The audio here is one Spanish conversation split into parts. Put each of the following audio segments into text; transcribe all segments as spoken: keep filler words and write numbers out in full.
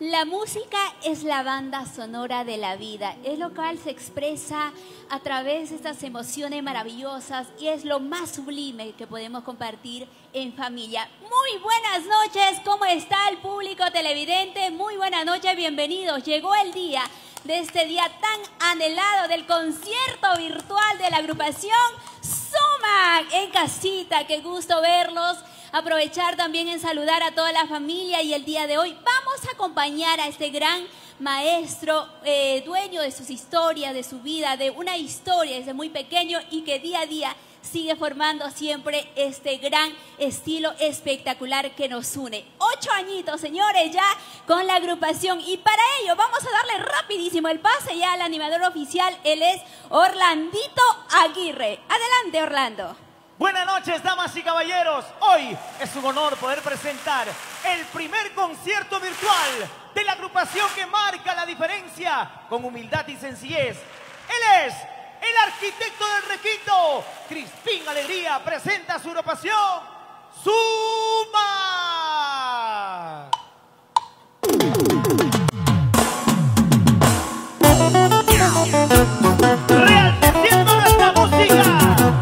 La música es la banda sonora de la vida, es lo cual se expresa a través de estas emociones maravillosas y es lo más sublime que podemos compartir en familia. Muy buenas noches, ¿cómo está el público televidente? Muy buenas noches, bienvenidos. Llegó el día de este día tan anhelado del concierto virtual de la agrupación Sumac en casita. Qué gusto verlos. Aprovechar también en saludar a toda la familia y el día de hoy vamos a acompañar a este gran maestro, eh, dueño de sus historias, de su vida, de una historia desde muy pequeño y que día a día sigue formando siempre este gran estilo espectacular que nos une. Ocho añitos, señores, ya con la agrupación y para ello vamos a darle rapidísimo el pase ya al animador oficial. Él es Orlandito Aguirre. Adelante, Orlando. Buenas noches, damas y caballeros. Hoy es un honor poder presentar el primer concierto virtual de la agrupación que marca la diferencia con humildad y sencillez. Él es el arquitecto del requinto. Crispín Alegría presenta su agrupación Sumac. Realciendo nuestra música.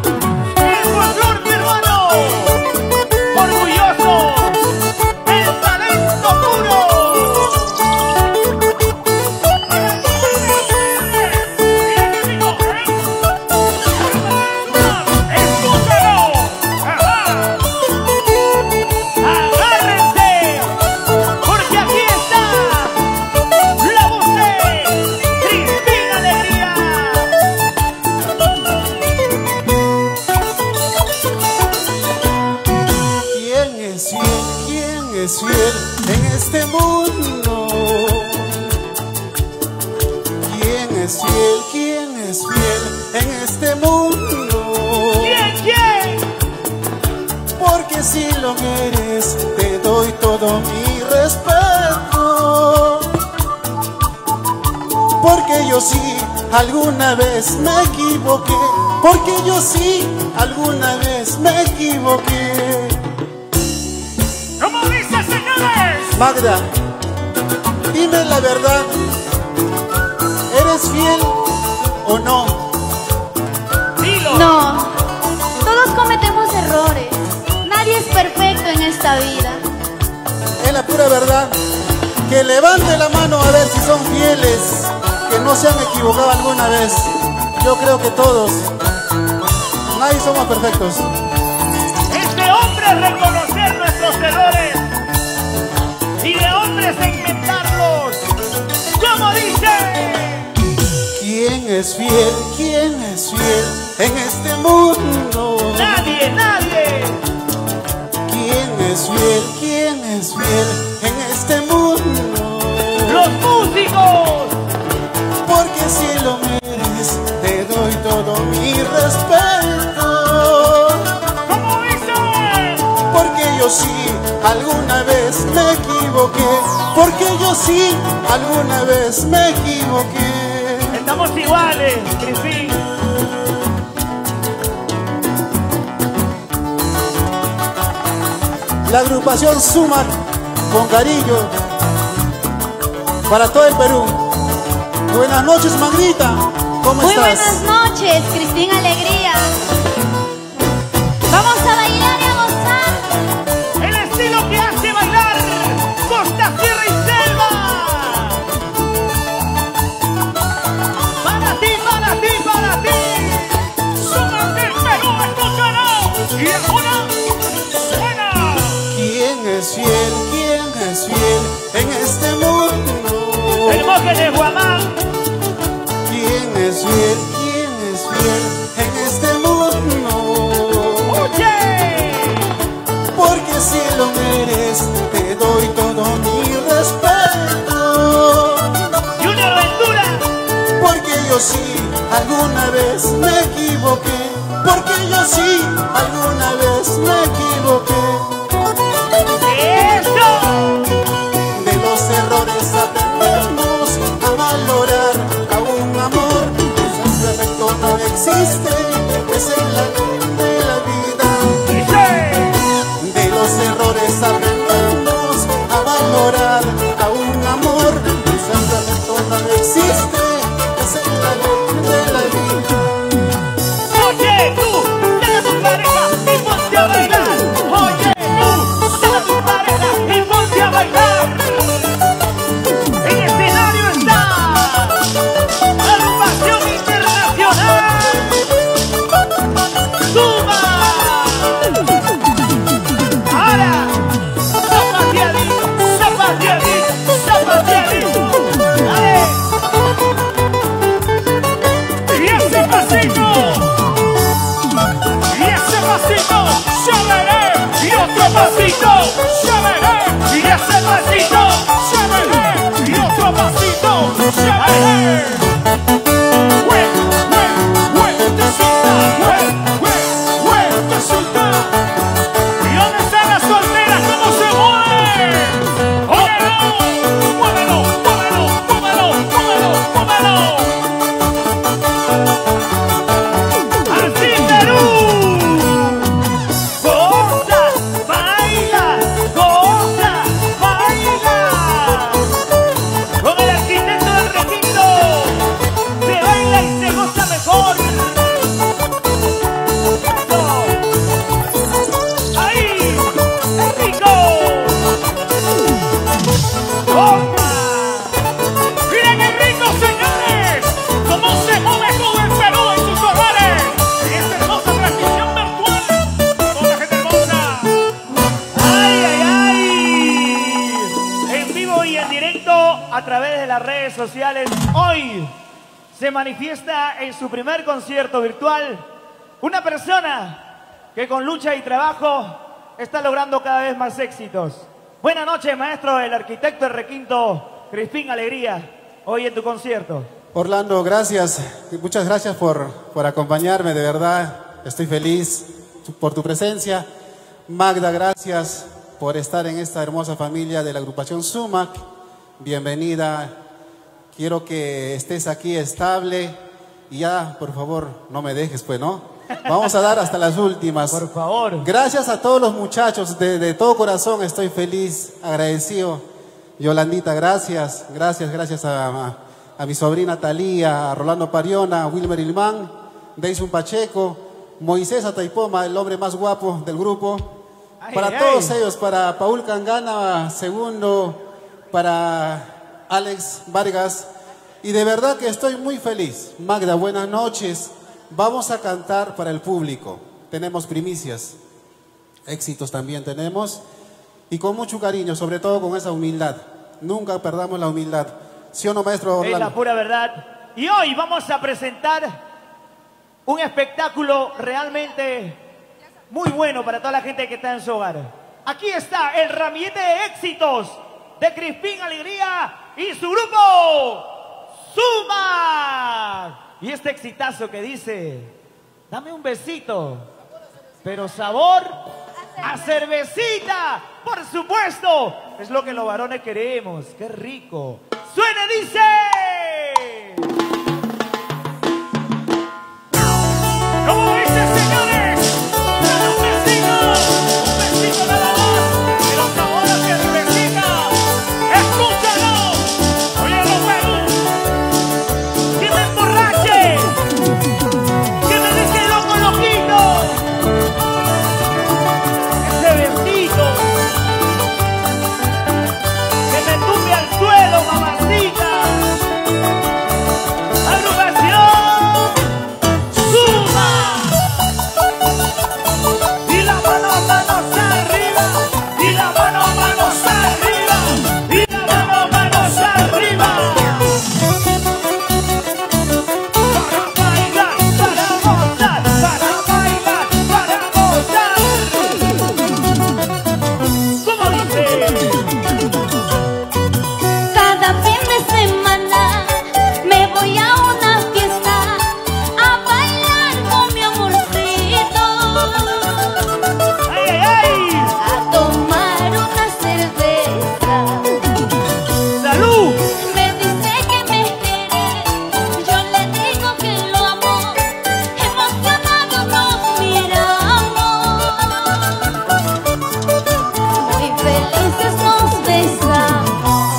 En este mundo, ¿quién es fiel? ¿Quién es fiel en este mundo? ¿Quién? ¿Quién? Porque si lo eres, te doy todo mi respeto. Porque yo sí, alguna vez me equivoqué. Porque yo sí, alguna vez me equivoqué. ¿Cómo dice, señores? Magda, dime la verdad, ¿eres fiel o no? Dilo. No, todos cometemos errores, nadie es perfecto en esta vida. Es la pura verdad. Que levante la mano a ver si son fieles, que no se han equivocado alguna vez. Yo creo que todos, nadie somos perfectos. Este hombre es reconocer nuestros errores y de hombres a inventarlos. ¿Cómo dice? ¿Quién es fiel? ¿Quién es fiel en este mundo? Nadie, nadie. ¿Quién es fiel? ¿Quién es fiel en este mundo? Los músicos. Porque si lo mereces, te doy todo mi respeto. ¿Cómo dice? Porque yo sí, alguna vez me equivoqué. Porque yo sí, alguna vez me equivoqué. Estamos iguales, Crispín. La agrupación Sumac, con cariño, para todo el Perú. Buenas noches, Magrita. ¿Cómo Muy estás? buenas noches, Crispín Alegría. Vamos a bailar y a gozar. El estilo que hace bailar costa, tierra y selva. Para ti, para ti, para ti. Sumac del Perú, escúchalo. Y ahora suena. ¿Quién es fiel? ¿Quién es fiel en este mundo? El monje de Guamán. ¿Quién es fiel? ¿Quién es fiel en este mundo? ¡Oye! Porque si lo mereces, te doy todo mi respeto. Junior Ventura. Porque yo sí, alguna vez me equivoqué. Porque yo sí, alguna vez me equivoqué. ¡Eso! De los errores aprendemos a valorar a un amor. El perfecto no existe, es en la ley de la vida. ¡Dice! De los errores aprendemos a valorar a un amor. pasito, llévele. Y ese pasito, llévele. Y otro pasito, llévele. A través de las redes sociales, hoy se manifiesta en su primer concierto virtual una persona que con lucha y trabajo está logrando cada vez más éxitos. Buenas noches, maestro, el arquitecto de Requinto, Crispín Alegría, hoy en tu concierto. Orlando, gracias, muchas gracias por, por acompañarme, de verdad, estoy feliz por tu presencia. Magda, gracias por estar en esta hermosa familia de la agrupación Sumac. Bienvenida, quiero que estés aquí estable y ya, por favor, no me dejes, pues, ¿no? Vamos a dar hasta las últimas. Por favor. Gracias a todos los muchachos, de, de todo corazón estoy feliz, agradecido. Yolandita, gracias, gracias, gracias a, a, a mi sobrina Talía, a Rolando Pariona, a Wilmer Ilmán, Deison Pacheco, Moisés Ataipoma, el hombre más guapo del grupo. Ay, para ay, todos ay. ellos, para Paul Cangana, segundo, para Alex Vargas, y de verdad que estoy muy feliz. Magda, buenas noches. Vamos a cantar para el público. Tenemos primicias, éxitos también tenemos, y con mucho cariño, sobre todo con esa humildad. Nunca perdamos la humildad. ¿Sí o no, maestro Orlando? Es la pura verdad. Y hoy vamos a presentar un espectáculo realmente muy bueno para toda la gente que está en su hogar. Aquí está el ramillete de éxitos de Crispín Alegría y su grupo Suma. Y este exitazo que dice: dame un besito, pero sabor a cervecita. Por supuesto, es lo que los varones queremos. ¡Qué rico! ¡Suena, dice! ¿Cómo dice, señores? ¡Dame un besito! ¡Un besito nada más! ¡Pero sabor a cervecita! ¡Escúchalo! ¡Oye, los perros! ¡Que me emborrache! ¡Que me deje loco, loquito! ¡Ese besito! ¡Que me tumbe al suelo, mamacita! ¡Agrupación Suma! ¡Y la mano, manos arriba! ¡Y la mano, manos arriba! ¡Y la mano, manos arriba! Para bailar, para gozar, para bailar, para gozar. ¿Cómo dice? Cada fin de semana me voy a una fiesta a bailar con mi amorcito, ¡Ay, ay, ay! a tomar una cerveza. ¡Salud! Me dice que me quiere, yo le digo que lo amo. Emocionados nos miramos, muy felices nos besamos.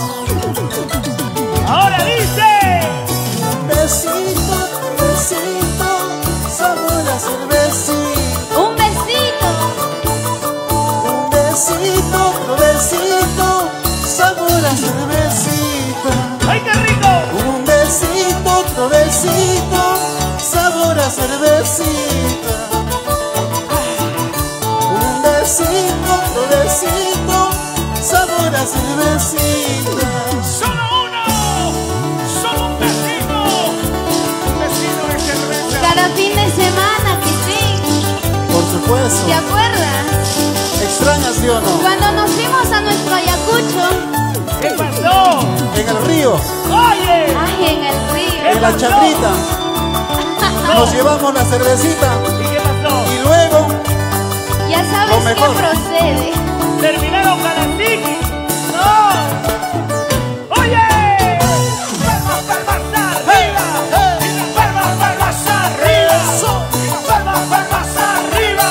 Ahora dice: Besito, besito, sabor a cervecita. Un besito, Un besito, otro besito, sabor a cervecita. ¡ay, qué rico! Un besito, otro besito, sabor a cervecita. Un besito, otro besito, sabor a cervecita. ¡Solo uno! ¡Solo un besito! Un besito de cerveza. cada fin de semana, que sí, Por supuesto. ¿te acuerdas? ¿Extrañas, o no? Cuando nos fuimos a nuestro Ayacucho. ¿Qué pasó? En el río, Oye. Ay, en el río. en la chacrita, nos llevamos la cervecita ¿Y qué pasó? y luego Ya Lo sabes qué mejor. procede. Terminaron Galantique. ¡No! ¡Oye! ¡Palmas, palmas arriba! ¡Palmas, palmas arriba! ¡Palmas, palmas arriba!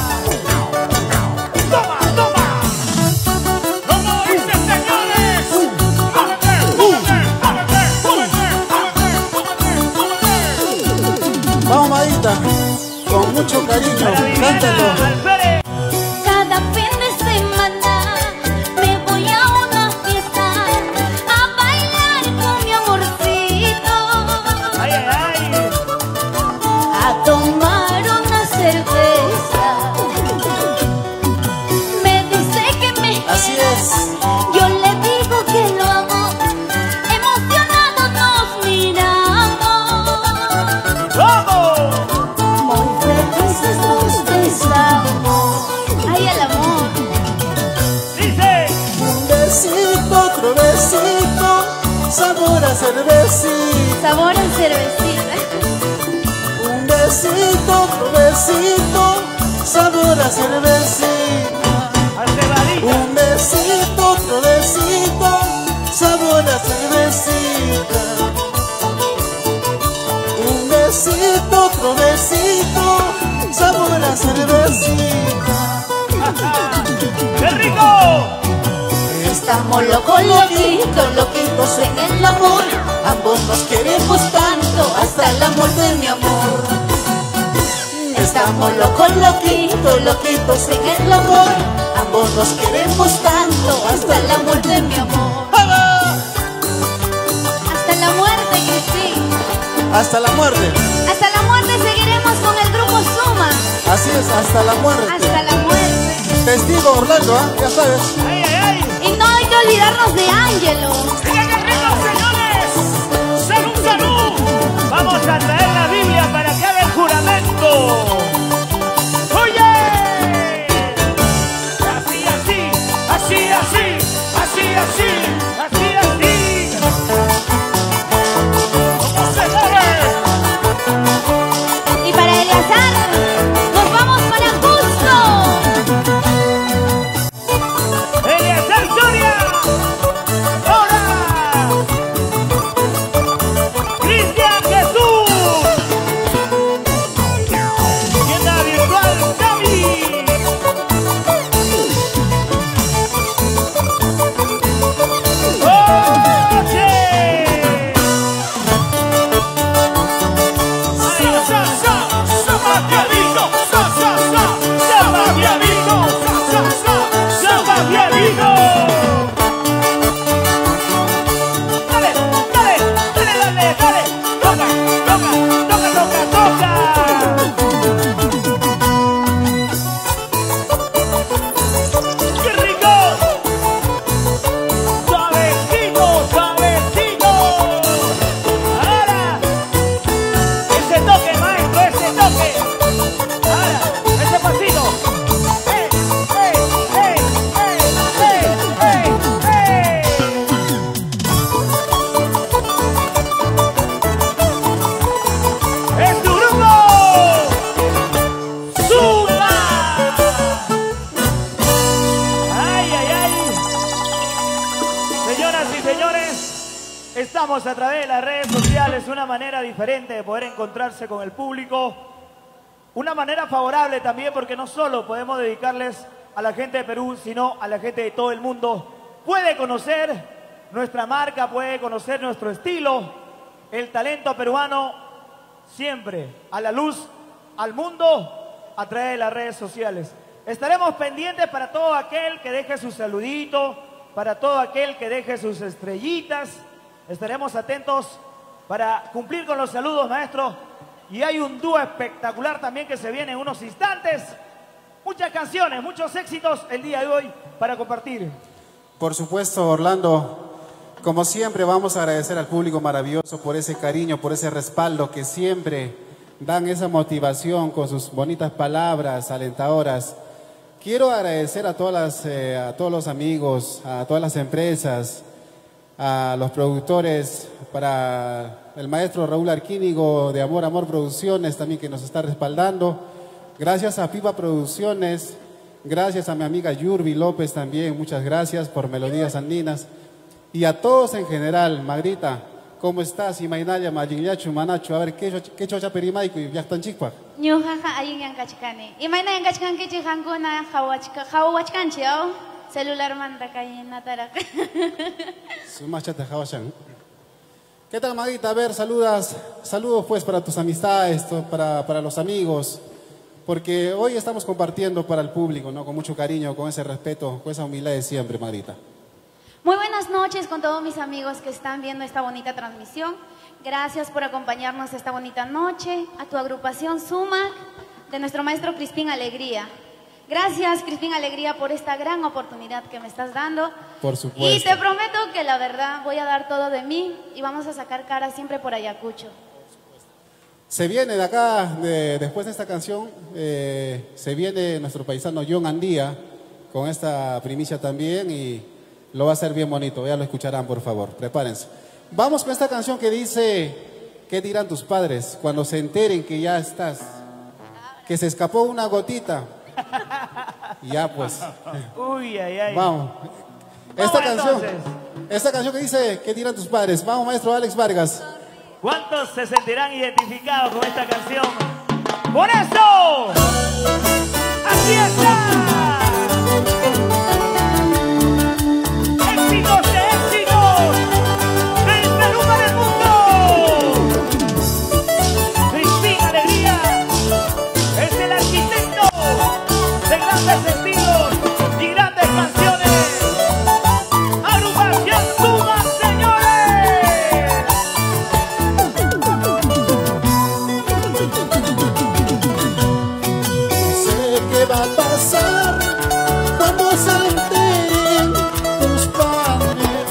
¡Toma, toma! ¡Como dice, señores! ¡Súbete, súbete, súbete, súbete, súbete, súbete! vamos Madita, con mucho cariño, Para Viviana cántalo. Alférez. Cada fin de semana me voy a una fiesta a bailar con mi amorcito, ¡Ay, ay, ay! a tomar una cerveza. Me dice que me Así es. yo le digo que lo amo, emocionados nos miramos, ¡Vamos! muy felices nos besamos. Ay, el amor. Dice. Un besito, otro besito, sabor a cervecita. Sabor a cervecita. Un besito, otro besito, sabor a cervecita. Al cebadito. Un besito, otro besito, sabor a cervecita. Un besito, otro besito, sabor a cervecita. ¡Qué rico! Estamos locos, loquitos, loquitos en el amor. Ambos nos queremos tanto, hasta la muerte, mi amor. Estamos locos, loquitos, loquitos en el amor. Ambos nos queremos tanto, hasta la muerte, mi amor. Hasta la muerte, Cristín. Hasta la muerte. Hasta la muerte seguiremos con el grupo Suma. Así es, hasta la muerte. Hasta la muerte. Testigo Orlando, ¿ah? Ya sabes. ¡Ay, ay, ay! Y no hay que olvidarnos de Ángelo. ¡Mira qué rico, señores! ¡Salud, salud! Vamos a traer la Biblia para que haga el juramento. ¡Oye! Así, así, así, así, así, así, así, así. ¿Cómo se mueve? Y para Eleazar, nos vamos para Cusco. ¡Eleazar Soria! ¡Ahora! ¡Cristian Jesús! Tienda virtual Gaby. ¡Oye! ¡Sa, sa, sa! ¡Samba Viavito! ¡Sa, sa, sa! ¡Samba Viavito! ¡Sa, sa, sa! ¡Samba Viavito! Dale, dale, dale, dale, dale. Toca, toca, toca, toca, toca. ¡Qué rico! Suavecito, suavecito. Ahora, ese toque, maestro, ese toque. Ahora, ese pasito. ¡Eh, eh, eh, eh, eh, eh, eh! ¡Es tu grupo! ¡Suma! ¡Ay, ay, ay! Señoras y señores, estamos a través de las redes sociales, una manera diferente de poder encontrarse con el público. Una manera favorable también porque no solo podemos dedicarles a la gente de Perú, sino a la gente de todo el mundo. Puede conocer nuestra marca, puede conocer nuestro estilo, el talento peruano, siempre a la luz, al mundo, a través de las redes sociales. Estaremos pendientes para todo aquel que deje su saludito, para todo aquel que deje sus estrellitas. Estaremos atentos para cumplir con los saludos, maestro. Y hay un dúo espectacular también que se viene en unos instantes. Muchas canciones, muchos éxitos el día de hoy para compartir. Por supuesto, Orlando, como siempre vamos a agradecer al público maravilloso por ese cariño, por ese respaldo que siempre dan esa motivación con sus bonitas palabras alentadoras. quiero agradecer a, todas las, eh, a todos los amigos, a todas las empresas, a los productores, para el maestro Raúl Arquínigo de Amor Amor Producciones también, que nos está respaldando. Gracias a Pipa Producciones, gracias a mi amiga Yurbi López también, muchas gracias por Melodías Andinas. Y a todos en general. Magrita, ¿cómo estás? Y Mainaya, Mayinyachu, Manachu, a ver, ¿qué chocha perimaico y yachtan chikpa? Ñujaja ayin yang kachkani. Imagina yang kachkanki chihanguna hawachka hawachkanchi au celular manda kay natarak. Sumachate hawachan. ¿Qué tal, Magrita? A ver, saludas, saludos pues para tus amistades, para, para los amigos, porque hoy estamos compartiendo para el público, ¿no? Con mucho cariño, con ese respeto, con esa humildad de siempre, Magrita. Muy buenas noches con todos mis amigos que están viendo esta bonita transmisión. Gracias por acompañarnos esta bonita noche, a tu agrupación Sumac, de nuestro maestro Crispín Alegría. Gracias, Crispín Alegría, por esta gran oportunidad que me estás dando. Por supuesto. Y te prometo que la verdad voy a dar todo de mí y vamos a sacar cara siempre por Ayacucho. Se viene de acá, de, después de esta canción, eh, se viene nuestro paisano John Andía con esta primicia también y lo va a hacer bien bonito. Ya lo escucharán, por favor. Prepárense. Vamos con esta canción que dice: ¿qué dirán tus padres cuando se enteren que ya estás? Que se escapó una gotita. Ya pues. Uy, ay, ay. Vamos. Esta Vamos, canción, entonces. esta canción que dice: ¿qué dirán tus padres? Vamos, maestro Alex Vargas. ¿Cuántos se sentirán identificados con esta canción? ¡Por eso! ¡Aquí está! ¡Éxitos de éxitos! ¡Del Perú para el mundo! Crispín Alegría es el arquitecto de grandes estilos y grandes canciones. ¡Agrupación Sumac, señores! No sé qué va a pasar cuando se enteren tus padres.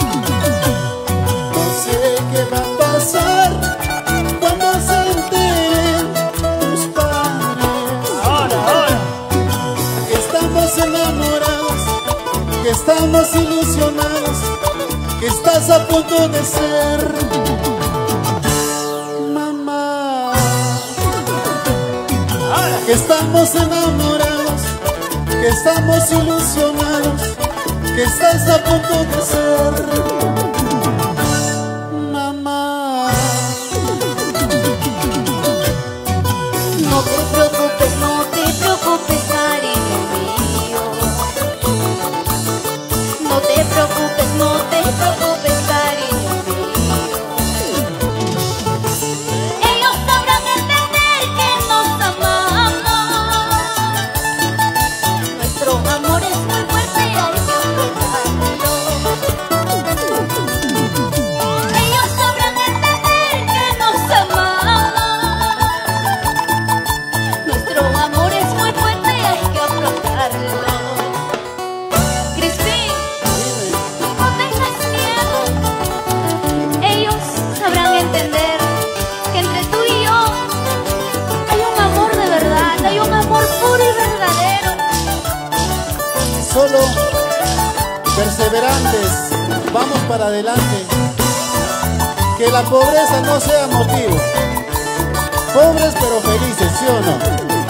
No sé qué va a pasar cuando se enteren tus padres. Ahora, ahora. Que estamos enamorados, que estamos ilusionados, que estás a punto de ser mamá. Ahora. Que estamos enamorados, que estamos ilusionados, que estás a punto de ser mamá. No te preocupes, no te preocupes, cariño mío. No te preocupes, no te preocupes, cariño mío. Ellos sabrán entender que nos amamos. Nuestro amor es muy fuerte y hay que afrontarlo. Ellos sabrán entender que nos amamos. Nuestro amor es muy fuerte y hay que afrontarlo. Crispín, no tengas miedo. Ellos sabrán entender que entre tú y yo hay un amor de verdad, hay un amor puro y verdadero. Solo perseverantes, vamos para adelante. Que la pobreza no sea motivo. Pobres pero felices, ¿sí o no?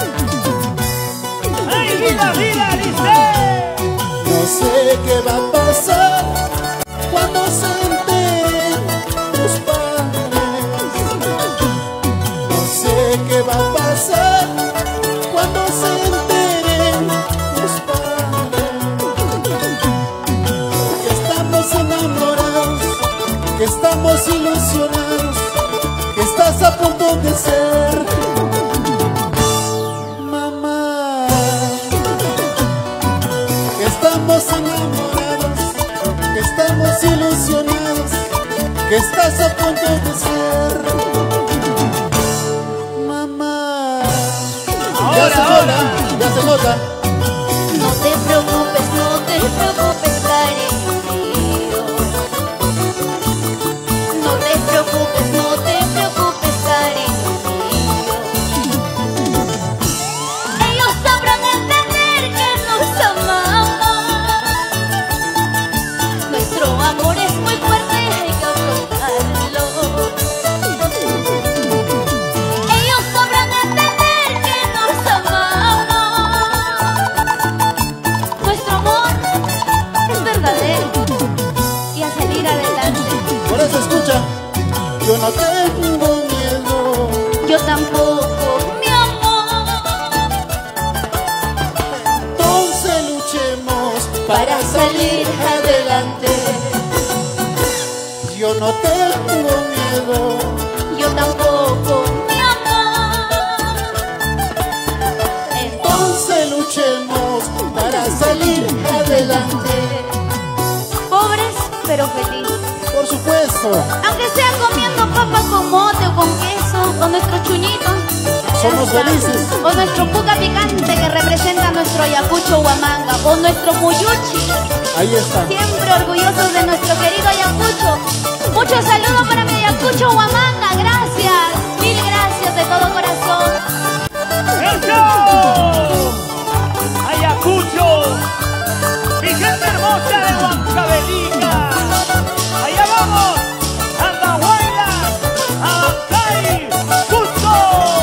¡Ay, vida, vida, dice! No sé qué va a pasar cuando se enteren tus padres. No sé qué va a pasar cuando se enteren tus padres. Que estamos enamorados, que estamos ilusionados, que estás a punto de ser mamá. Que estamos enamorados, que estamos ilusionados, que estás a punto de ser mamá. Ya Ahora, se ahora. nota, ya se nota. No te preocupes, no te preocupes, cariño mío. No te preocupes, no te preocupes, cariño mío. Ellos sabrán entender que no tengo miedo. Yo tampoco, mi amor. Entonces luchemos Para salir adelante. Yo no tengo miedo. Yo tampoco, mi amor. Entonces luchemos para salir adelante. Pobres pero felices. Por supuesto, Aunque sea comiendo papa con mote o con queso, o nuestro chuñito. somos Ya está. felices. O nuestro puca picante que representa nuestro Ayacucho Huamanga. O nuestro muyuchi. Ahí está. Siempre orgullosos de nuestro querido Ayacucho. Muchos saludos para mi Ayacucho Huamanga. Gracias. Mil gracias de todo corazón. ¡Eso! Ayacucho, mi gente hermosa de Huancavelica. Allá vamos, Andahuayla, Abancay, Cusco.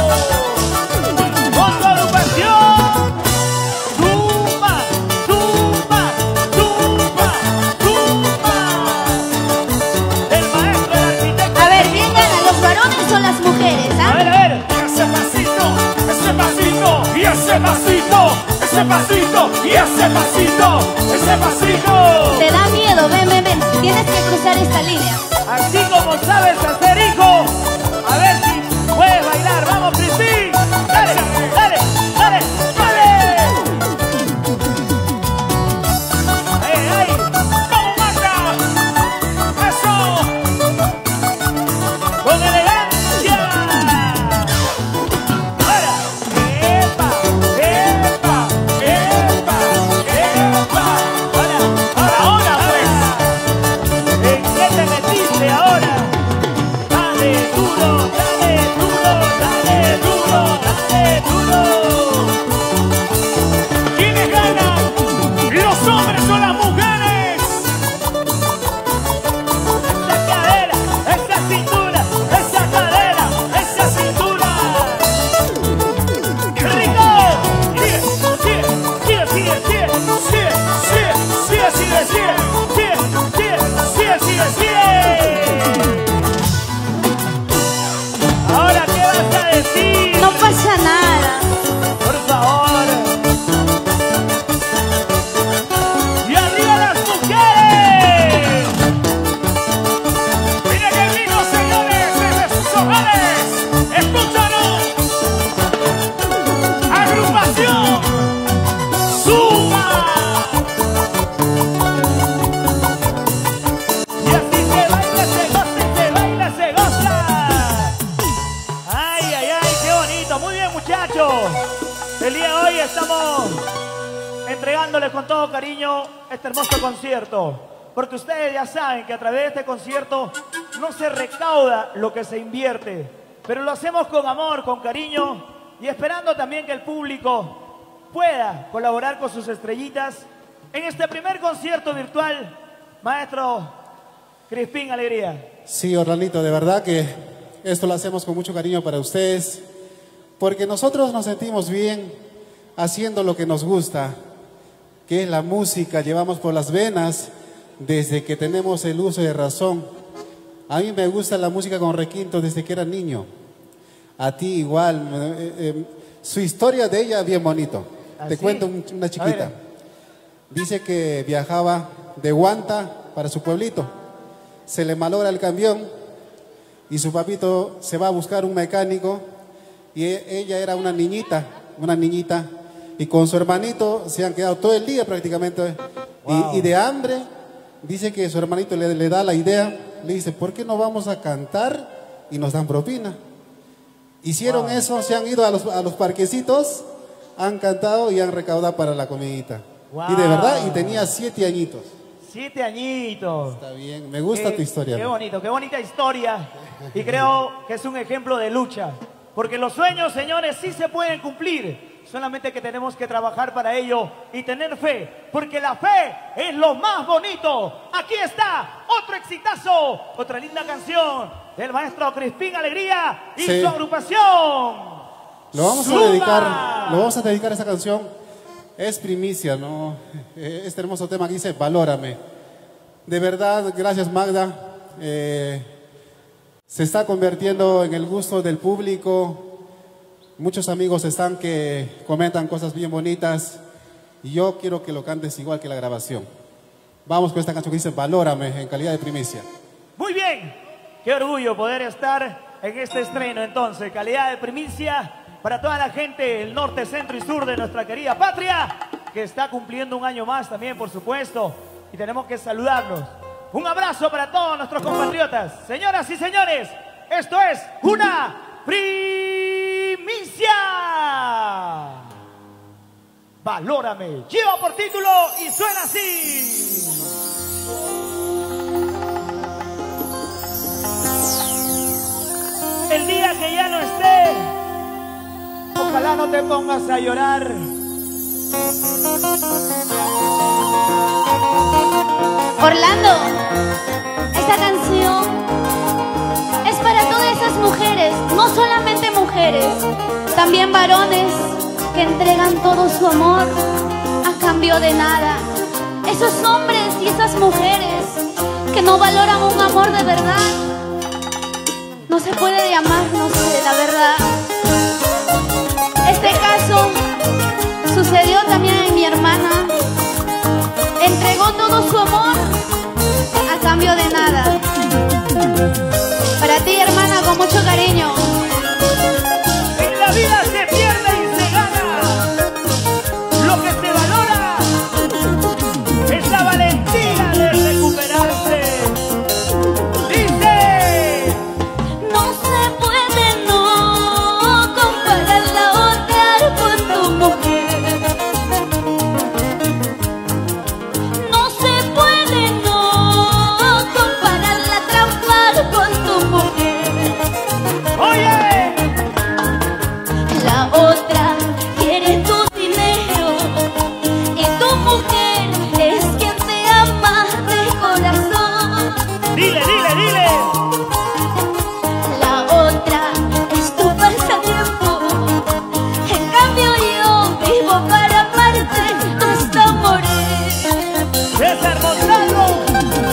Con tu agrupación, Zumba, Zumba, Zumba, Zumba. El maestro, el arquitecto. A ver, ¿quién gana? ¿Los varones o las mujeres? A ¿Ah? ver, a ver. Ese pasito, ese pasito, y ese pasito, ese pasito, y ese pasito, ese pasito. Te da miedo, ven, ven, ven. Tienes que cruzar esta línea. Así como sabes hacer, hijo. A ver si puedes bailar. Vamos, Cristín. Dale, dale, dale, dale. Ay, ay. ¡Vamos, Magda! ¡Eso! Con elegancia. Ahora. Epa, epa, epa, epa. Ahora, ahora, ahora, pues. ¿En qué te metiste ahora? Dale duro, dale duro, dale duro, dale duro. ¿Quiénes ganan? ¿Los hombres o las mujeres? Esa cadera, esa cintura, esa cadera, esa cintura. ¡Rico! Sigue, sigue, sigue, sigue, sigue, sigue, sigue, sigue, sigue, sigue, sigue, sigue, sigue, sigue. Ahora, ¿qué vas a decir? No pasa nada. Por favor. ¡Y arriba las mujeres! Miren el vino, señores, desde sus hogares. Escúchanos. Agrupación Zumba. Y así se baila, se goza, se baila, se goza. Ay, ay, ay, qué bonito. Muy bien, muchachos. El día de hoy estamos entregándoles con todo cariño este hermoso concierto. Porque ustedes ya saben que a través de este concierto no se recauda lo que se invierte. Pero lo hacemos con amor, con cariño y esperando también que el público pueda colaborar con sus estrellitas en este primer concierto virtual. Maestro Crispín Alegría. Sí, Orlandito, de verdad que esto lo hacemos con mucho cariño para ustedes, porque nosotros nos sentimos bien haciendo lo que nos gusta, que es la música, llevamos por las venas desde que tenemos el uso de razón. A mí me gusta la música con requinto desde que era niño. A ti igual. eh, eh, su historia de ella bien bonito. ¿Ah, Te sí? cuento un- una A chiquita. ver. Dice que viajaba de Huanta para su pueblito. Se le malogra el camión y su papito se va a buscar un mecánico y e- ella era una niñita, una niñita, y con su hermanito se han quedado todo el día prácticamente. Wow. Y, y de hambre, dice que su hermanito le, le da la idea, le dice, ¿por qué no vamos a cantar y nos dan propina? Hicieron Wow. eso, se han ido a los, a los parquecitos, han cantado y han recaudado para la comidita. Wow. Y de verdad, y tenía siete añitos. Siete añitos. Está bien, me gusta Qué- tu historia. Qué bonito, qué bonita historia. Y creo que es un ejemplo de lucha. Porque los sueños, señores, sí se pueden cumplir. Solamente que tenemos que trabajar para ello y tener fe. Porque la fe es lo más bonito. Aquí está otro exitazo, otra linda canción del maestro Crispín Alegría y Sí. su agrupación. Lo vamos a ¡Zumba! dedicar, lo vamos a dedicar a esa canción. Es primicia, ¿no? Eh, Este hermoso tema que dice, valórame. De verdad, gracias Magda. Eh, se está convirtiendo en el gusto del público. Muchos amigos están que comentan cosas bien bonitas y yo quiero que lo cantes igual que la grabación. Vamos con esta canción que dice Valórame en calidad de primicia. Muy bien, qué orgullo poder estar en este estreno entonces, calidad de primicia para toda la gente del norte, centro y sur de nuestra querida patria, que está cumpliendo un año más también, por supuesto, y tenemos que saludarlos. Un abrazo para todos nuestros compatriotas. Señoras y señores, esto es una primicia. Valórame, lleva por título y suena así. El día que ya no esté, ojalá no te pongas a llorar. Orlando, esta canción es para todas esas mujeres, no solamente mujeres, también varones que entregan todo su amor a cambio de nada. Esos hombres y esas mujeres que no valoran un amor de verdad, no se puede llamar, no sé, la verdad. Este caso sucedió también en mi hermana. Entregó todo su amor a cambio de nada. Para ti, hermana, con mucho cariño. En la vida se pierde y se gana. Lo que se valora es la valentía de recuperarse. Dice: No se puede no comparar la otra con tu mujer. No se puede no comparar la trampa con tu mujer. ¡Oye! La otra quiere tu dinero y tu mujer es quien te ama de corazón. Dile, dile, dile. La otra es tu pasatiempo, en cambio yo vivo para amarte hasta morir. César Gonzalo.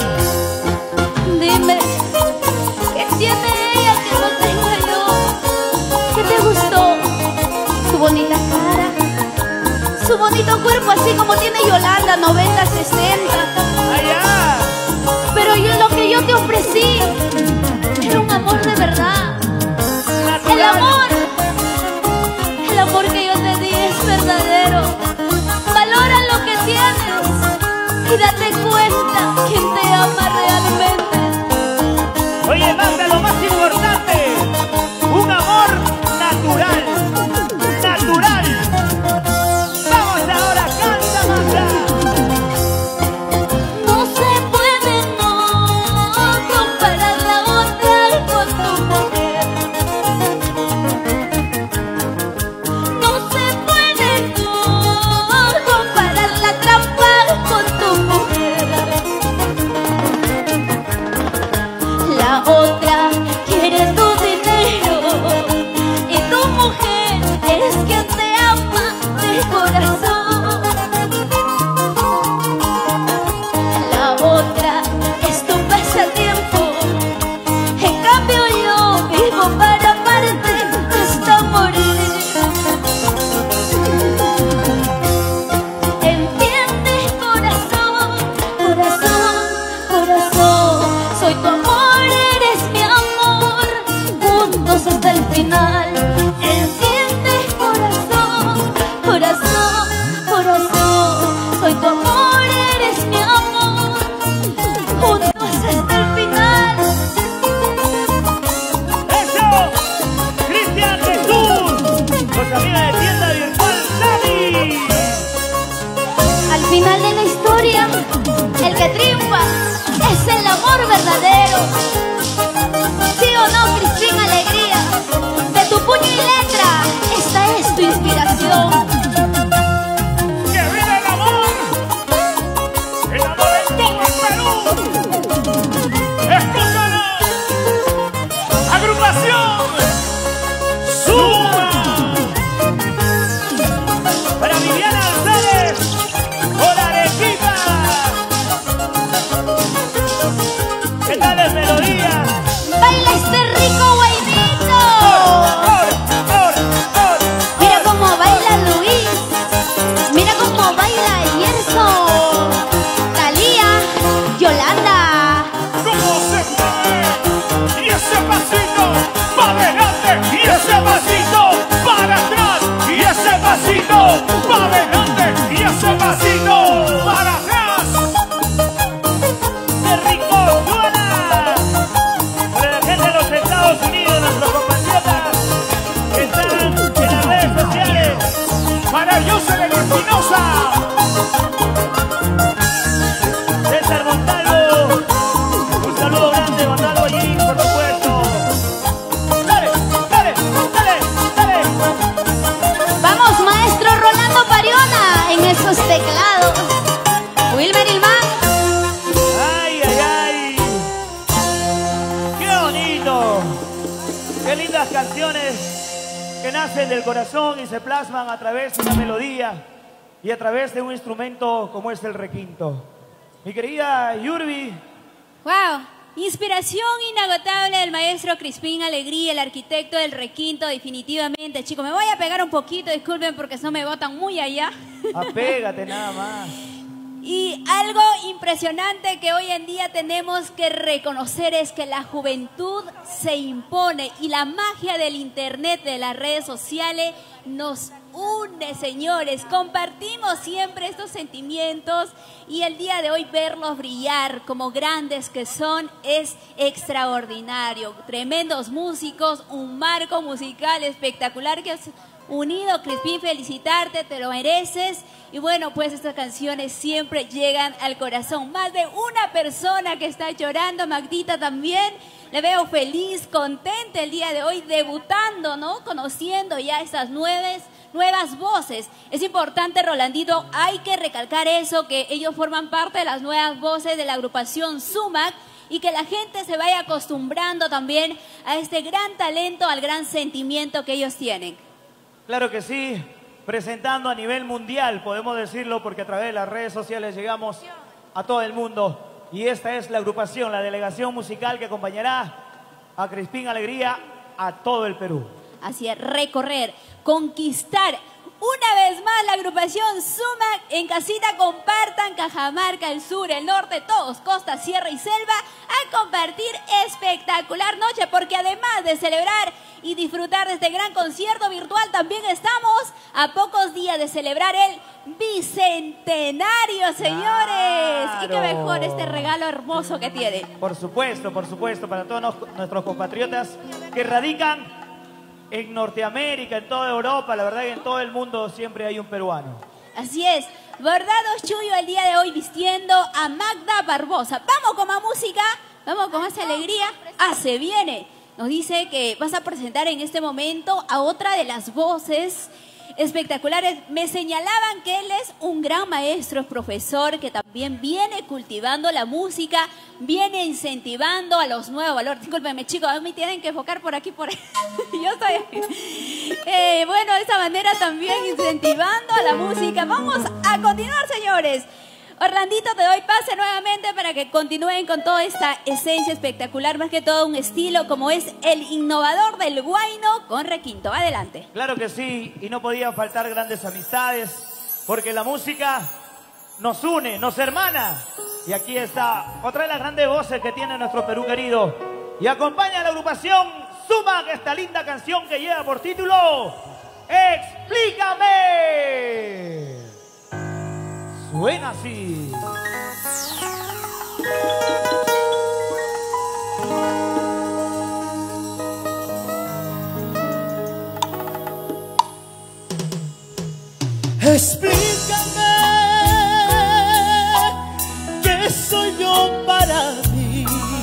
Dime, ¿qué tiene ella que no tenga yo? ¿Qué te gustó? Su bonita cara, su bonito cuerpo, así como tiene Yolanda, noventa, sesenta. Allá. Pero yo lo que yo te ofrecí era un amor de verdad. El amor, el amor que yo te di es verdadero. Valora lo que tienes y date cuenta quién te ama realmente. Oye, Magda, lo más importante, un amor natural, natural. Vamos ahora, canta, Magda. No se puede no comparar la otra con tu mujer. No se puede no comparar la trampa con tu mujer. La otra quiere tu dinero y tu mujer es quien te ama de corazón. La otra es tu pasatiempo, en cambio yo vivo para amarte hasta morir. Entiende, corazón, corazón, corazón, soy tu amor, eres mi rico, ¡suena! Para la gente de los Estados Unidos, nuestros compatriotas que están en las redes sociales. Para Jocelyn Espinosa, César Montalvo, un saludo grande, Montalvo allí, por supuesto. Dale, dale, dale, dale. Vamos, maestro Rolando Pariona, en esos teclados. Wilmer Ilman. Ay, ay, ay. Qué bonito. Qué lindas canciones que nacen del corazón y se plasman a través de una melodía y a través de un instrumento como es el requinto. Mi querida Yurbi. ¡Wow! Inspiración inagotable del maestro Crispín Alegría, el arquitecto del requinto, definitivamente. Chicos, me voy a pegar un poquito, disculpen porque no me botan muy allá. Apégate nada más. Y algo impresionante que hoy en día tenemos que reconocer es que la juventud se impone y la magia del internet, de las redes sociales, nos une, señores. Compartimos siempre estos sentimientos y el día de hoy verlos brillar como grandes que son es extraordinario. Tremendos músicos, un marco musical espectacular que has unido. Crispín, felicitarte, te lo mereces. Y bueno, pues estas canciones siempre llegan al corazón. Más de una persona que está llorando, Magdita también. Le veo feliz, contenta el día de hoy, debutando, ¿no? Conociendo ya estas nuevas, nuevas voces. Es importante, Rolandito, hay que recalcar eso, que ellos forman parte de las nuevas voces de la agrupación Sumac y que la gente se vaya acostumbrando también a este gran talento, al gran sentimiento que ellos tienen. Claro que sí. Presentando a nivel mundial, podemos decirlo, porque a través de las redes sociales llegamos a todo el mundo. Y esta es la agrupación, la delegación musical que acompañará a Crispín Alegría a todo el Perú. Así es, recorrer, conquistar. Una vez más la agrupación Sumac en casita, compartan Cajamarca, el sur, el norte, todos, costa, sierra y selva, a compartir espectacular noche, porque además de celebrar y disfrutar de este gran concierto virtual, también estamos a pocos días de celebrar el bicentenario, señores. Claro. Y qué mejor este regalo hermoso que tiene. Por supuesto, por supuesto, para todos nuestros compatriotas que radican en Norteamérica, en toda Europa, la verdad que en todo el mundo siempre hay un peruano. Así es. Bordados Chuyo el día de hoy vistiendo a Magda Barbosa. Vamos con más música, vamos con más alegría. Ah, se viene. Nos dice que vas a presentar en este momento a otra de las voces espectaculares. Me señalaban que él es un gran maestro, es profesor, que también viene cultivando la música, viene incentivando a los nuevos valores. Discúlpenme, chicos, a mí me tienen que enfocar por aquí, por ahí. Yo estoy... Eh, bueno, de esta manera también incentivando a la música. Vamos a continuar, señores. Orlandito, te doy pase nuevamente para que continúen con toda esta esencia espectacular, más que todo un estilo como es el innovador del huayno con requinto. Adelante. Claro que sí, y no podían faltar grandes amistades, porque la música nos une, nos hermana. Y aquí está otra de las grandes voces que tiene nuestro Perú querido. Y acompaña a la agrupación Sumac esta linda canción que lleva por título Explícame. Suena así. Explícame qué soy yo para ti.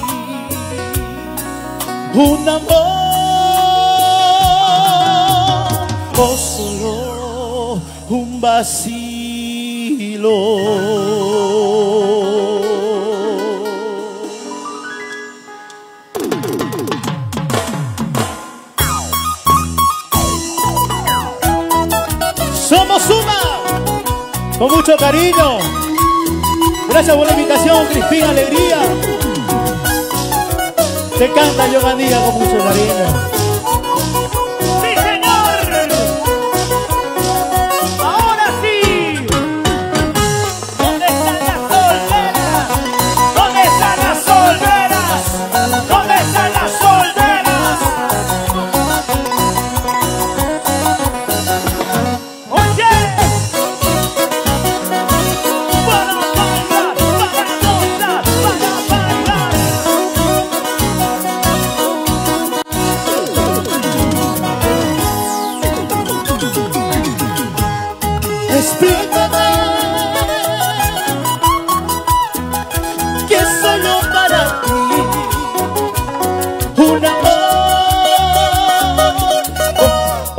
Un amor o solo un vacío. Somos Sumac, con mucho cariño. Gracias por la invitación, Crispín Alegría. Te canta Giovanni con mucho cariño.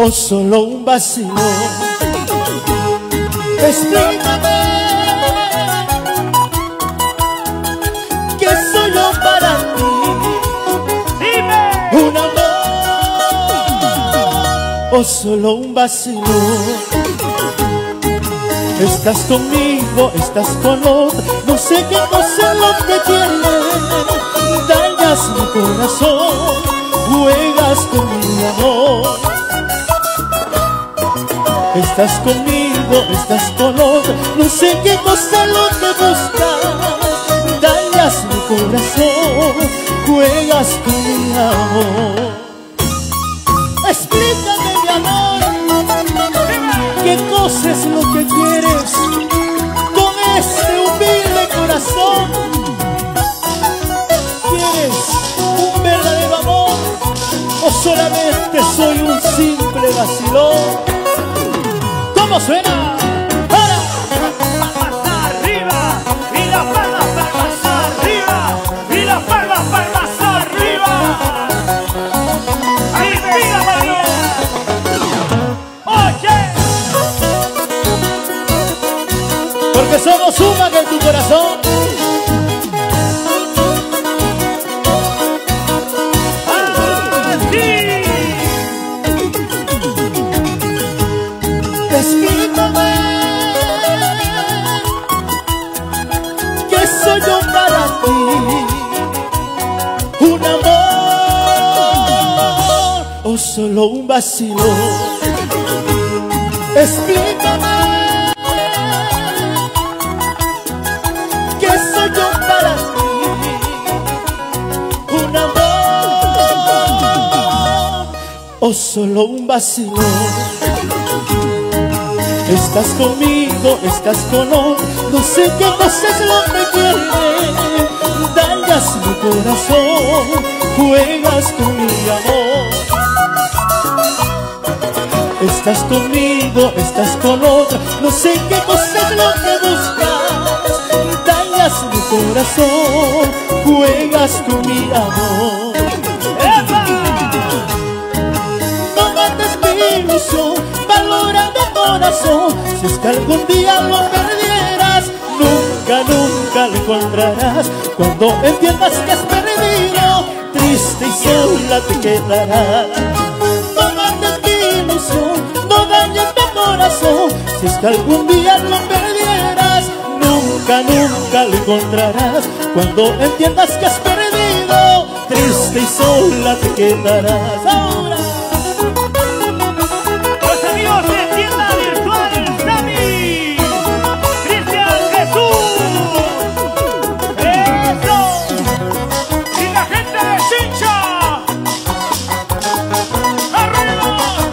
o solo un vacilón. Explícame, ¿qué soy yo para ti? Dime. ¿Un amor o solo un vacilón? Estás conmigo, estás con otro, no sé qué cosa es lo que tienes. Dañas mi corazón, juegas con mi amor. Estás conmigo, estás con otro, no sé qué cosa es lo que buscas. Dañas mi corazón, juegas con mi amor. Explícame, mi amor, ¿qué cosa es lo que quieres con este humilde corazón? ¿Quieres un verdadero amor o solamente soy un simple vacilón? ¿Cómo suena? ¡Para! Palmas arriba y las palmas, palmas arriba y las palmas, palmas arriba. Ahí mira, mano. Oye. Porque somos Sumac en tu corazón. Así. Explícame, ¿qué soy yo para ti? ¿Un amor o solo un vacilón? Explícame, ¿qué soy yo para ti? ¿Un amor o solo un vacilón? Estás conmigo, estás con otro, no sé qué cosa es lo que quieres. Dañas mi corazón, juegas con mi amor. Estás conmigo, estás con otra, no sé qué cosa es lo que buscas. Dañas mi corazón, juegas con mi amor. No mates mi ilusión, valora mi corazón. Si es que algún día lo perdieras, nunca, nunca lo encontrarás. Cuando entiendas que has perdido, triste y sola te quedarás. No mates mi ilusión, no dañes mi corazón. Si es que algún día lo perdieras, nunca, nunca lo encontrarás. Cuando entiendas que has perdido, triste y sola te quedarás. Ahora Los amigos de Tienda Virtual Sami, Cristian Jesús, eso, y la gente de Chincha, arriba.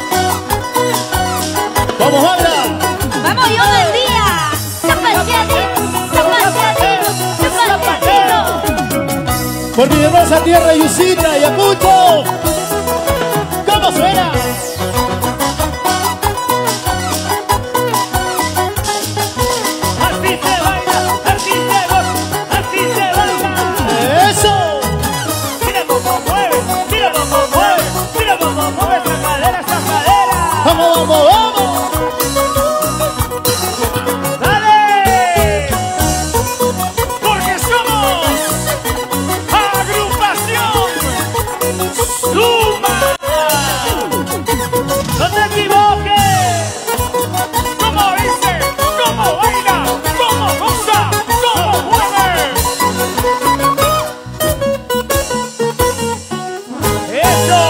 vamos, habla. Vamos, yo del día. Zapatero, zapatero, zapatero. Por mi hermosa tierra Yusita, Ayacucho. ¿Cómo suena? Así se baila, así se goza, así se baila. ¡Eso! Mira cómo mueve, mira cómo mueve, mira cómo mueve esa cadera, esa cadera. ¡Vamos, vamos, vamos! ¡Dale! Porque somos agrupación Suma. No te equivoques. ¿Cómo dice? ¿Cómo baila? ¿Cómo goza? ¿Cómo mueve? ¡Eso!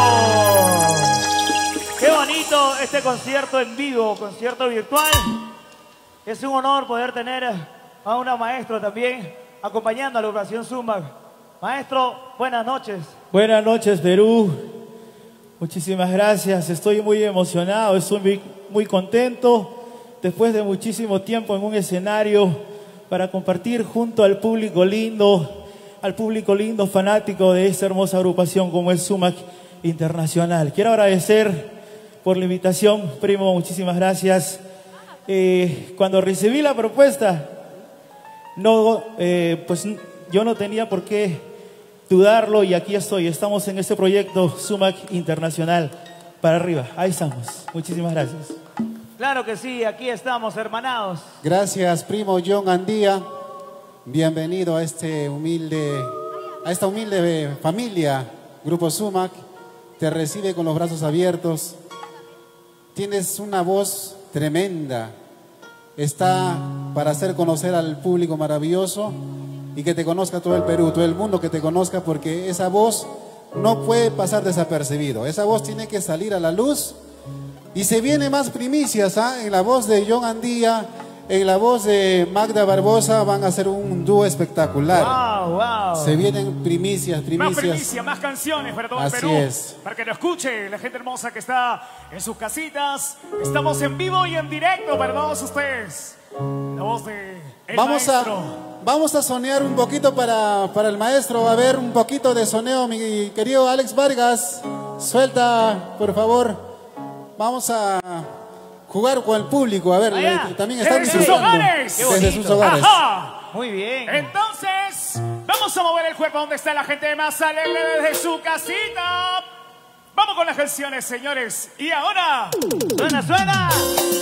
¡Qué bonito este concierto en vivo, concierto virtual! Es un honor poder tener a una maestra también acompañando a la Operación Sumac. Maestro, buenas noches. Buenas noches, Perú. Muchísimas gracias. Estoy muy emocionado, estoy muy, muy contento. Después de muchísimo tiempo en un escenario para compartir junto al público lindo, al público lindo fanático de esta hermosa agrupación como es Sumac Internacional. Quiero agradecer por la invitación, primo, muchísimas gracias. Eh, cuando recibí la propuesta, no, eh, pues yo no tenía por qué dudarlo y aquí estoy. Estamos en este proyecto Sumac Internacional. para arriba. Ahí estamos. Muchísimas gracias. Claro que sí, aquí estamos, hermanados. Gracias, primo John Andía. Bienvenido a este humilde, a esta humilde familia, Grupo Sumac. Te recibe con los brazos abiertos. Tienes una voz tremenda. Está para hacer conocer al público maravilloso y que te conozca todo el Perú, todo el mundo que te conozca, porque esa voz no puede pasar desapercibido. Esa voz tiene que salir a la luz. Y se vienen más primicias, ¿ah? En la voz de John Andía, en la voz de Magda Barbosa, van a hacer un dúo espectacular. Wow, wow. Se vienen primicias, primicias. Más primicias, más canciones para todo Así el Perú. es. Para que lo escuche la gente hermosa que está en sus casitas. Estamos en vivo y en directo para todos ustedes. La voz de el Vamos a, maestro. vamos a sonear un poquito para, para el maestro. Va a haber un poquito de soneo, mi querido Alex Vargas. Suelta, por favor. Vamos a jugar con el público. A ver, Allá. le- también están Desde sus disfrutando. hogares. Qué Desde bonito. sus hogares. ¡Ajá! Muy bien. Entonces, vamos a mover el cuerpo donde está la gente más alegre desde su casita. Vamos con las canciones, señores. Y ahora, Suena, suena.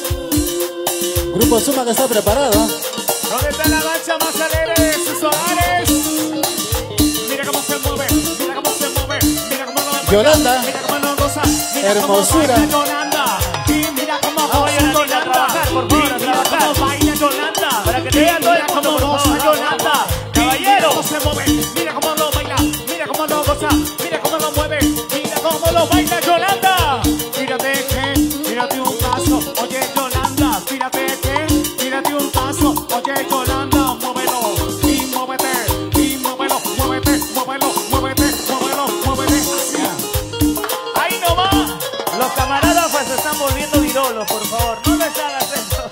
Grupo Suma que está preparado. ¿dónde está la mancha más alegre de sus hogares? Mira cómo se mueve, mira cómo se mueve, mira cómo lo baila, Yolanda. mira cómo lo goza, mira Hermosura. cómo baila Yolanda. Y mira cómo goza Yolanda, a Yolanda. trabajar, por favor, a Y mira trabajar. cómo baila Yolanda. Para que te vean todo el Mira mundo, cómo por goza favor. Yolanda. Caballero. Y mira cómo se mueve, mira cómo lo baila, mira cómo lo goza, mira cómo lo mueve, mira cómo lo baila Yolanda. Tírate que, tírate un paso, oye Yolanda, tírate que, tírate un paso, oye Yolanda, muévelo y muévete, y muévelo, muévete, muévelo, muévete, muévelo, muévete, así. Ahí no va. Los camaradas pues se están volviendo virolos, por favor. No les hagas eso.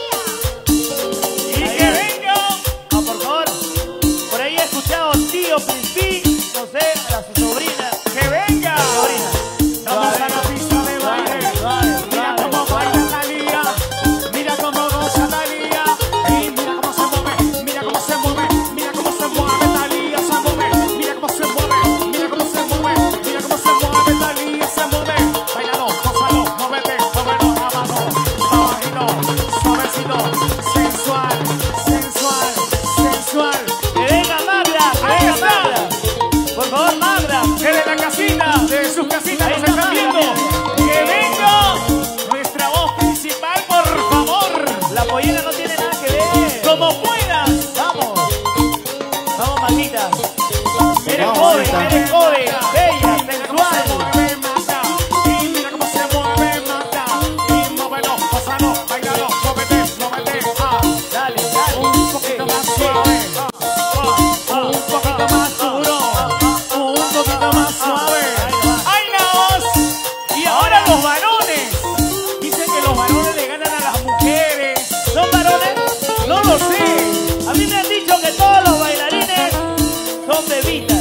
Y que venga. Ah, por favor. Por ahí he escuchado tío Crispín, no sé, a su sobrina. Que venga. Sobrina. Vamos a la pista de baile. Mira cómo baila Talía. Mira cómo goza Talía. Y mira cómo se mueve. Mira cómo se mueve. Mira cómo se mueve Talía. Se mueve. Mira cómo se mueve. Mira cómo se mueve. Mira cómo se mueve Talía. Se mueve. Bailalo, gózalo, muévete, muévelo, amado. Bajito, suavecito, sensual, sensual, sensual. Que venga Magda, que Ahí venga está. Magda. Por favor, Magda. Que de la casita, de sus casitas Ahí nos está, están viendo. Magda. Que venga nuestra voz principal, por favor. La pollera no tiene nada que ver. Como puedas. Vamos. Vamos, Maguita. Eres Vamos, joven, Maguita. eres joven, bella, Mira cómo se sensual. mueve Magda. Y mira cómo se mueve Magda. Y muévelo, gózalo, bailalo, muévete, muévete. Ah, Dale, dale. un poquito más suave. Ah, ah, un poquito más duro. Un poquito más suave. ¡Ay, la voz! Y ahora los varones. Dicen que los varones le ganan a las mujeres. ¿Son varones? No lo sé. A mí me han dicho que todos los bailarines son bebitas.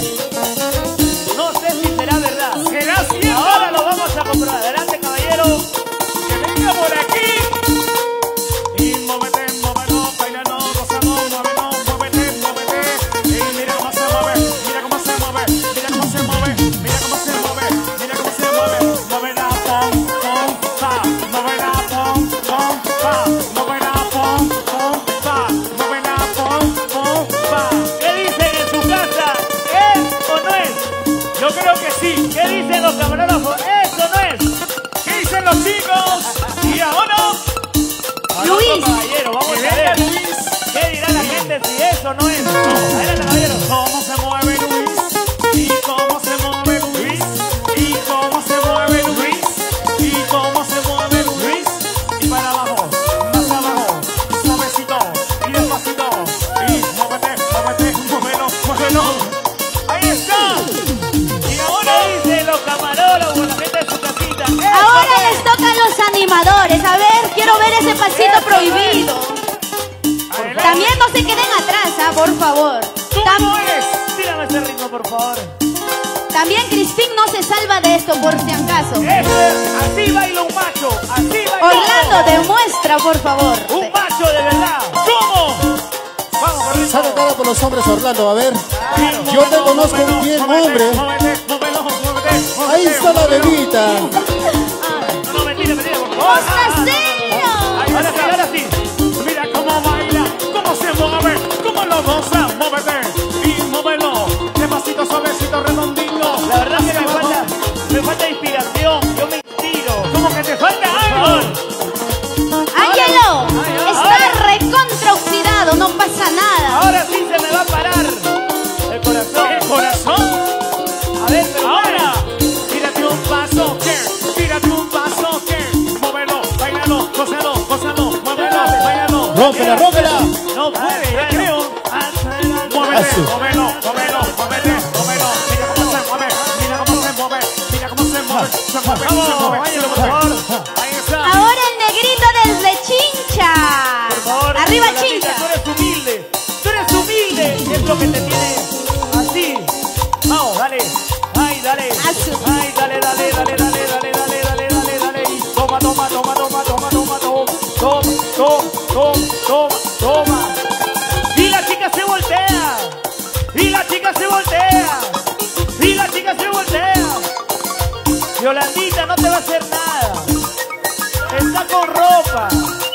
No sé si será verdad. ¿Será cierto? Ahora lo vamos a comprobar. Adelante, caballero. Que venga por aquí. Y muévete, muévelo, bailalo, gózalo, muévelo, muévete, muévete. Y mira cómo se mueve, mira cómo se mueve, mira cómo se mueve, mira cómo se mueve, mira cómo se mueve. Muévela, pom, pom, pa. Muévela, pom, pom, pa. Muévela, pom, pom, pa. Muévela, pom, pom, pa. ¿Qué dicen en su casa? ¿Es o no es? Yo creo que sí. ¿Qué dicen los camarógrafos? ¿Es o no es? ¿Qué dicen los chicos? Y ahora, Luis, Caballero, vamos que a venga ver. Luis. ¿Qué dirá la gente si es o no es? Adelante, caballero. ¿Cómo se mueve Luis? ¿Y cómo se mueve Luis? ¿Y cómo se mueve Luis? ¿Y cómo se mueve Luis? Y para abajo, más abajo, suavecito y despacito. Y muévete, muévete, muévelo, muévelo. Ahí está. Y ahora ¿Qué dicen los camarógrafos, la gente de su casita? ¿Es o Ahora no les es? tocan los animadores. A ver, quiero ver ese pasito prohibido. adelante. También no se queden atrás, ah, por favor. ¿Tú Tam- cómo eres? Tírame ese ritmo, por favor. también Crispín no se salva de esto, por si acaso. Eso es, así baila un macho, así baila Orlando, demuestra, por favor. un macho de verdad. ¿Cómo? Vamos, corriendo. Sale cara por los hombres, Orlando. A ver. Claro. Yo te conozco bien, hombre. Muévete, muévelo, muévete. muévete. Ahí está la bebita. No, no, mentira, mentira. por favor. ¡Costaseño! Ahora sí, ahora sí. Mira cómo baila, cómo se mueve, cómo lo goza, muévete y muévelo. Despacito, suavecito, redondito. La verdad que me falta, me falta inspiración. Yo me inspiro. ¿Cómo que te falta Por algo? favor. Ángelo, Ay, ay, está ay. recontra oxidado, no pasa nada. Ahora sí se me va a parar el corazón. ¿El corazón? A ver, pero Ahora, tírate un paso, que, tírate un paso, que, muévelo, bailalo, gózalo, gózalo, muévelo, bailalo. Rómpela, rómpela. no puede, ya creo. Muévete, Asu. muévelo, muévelo, muévete, muévelo. Mira cómo se mueve, mira cómo se mueve, mira cómo se mueve, se mueve, se Vamos, mueve, se váyalo, por mueve. favor. Ahí está. Ahora el negrito desde Chincha. Por favor, Arriba Yolandita, Chincha. tú eres humilde. Tú eres humilde. Es lo que te tiene así. Vamos, dale. Ay, dale. Asu. Ay, dale, dale, dale, dale, dale, dale, dale, dale, dale. Y toma, toma, toma, toma, toma, toma, toma, toma, toma, toma, toma, toma. Y la chica se voltea. Y la chica se voltea. Y la chica se voltea. Yolandita no te va a hacer nada. Está con ropa.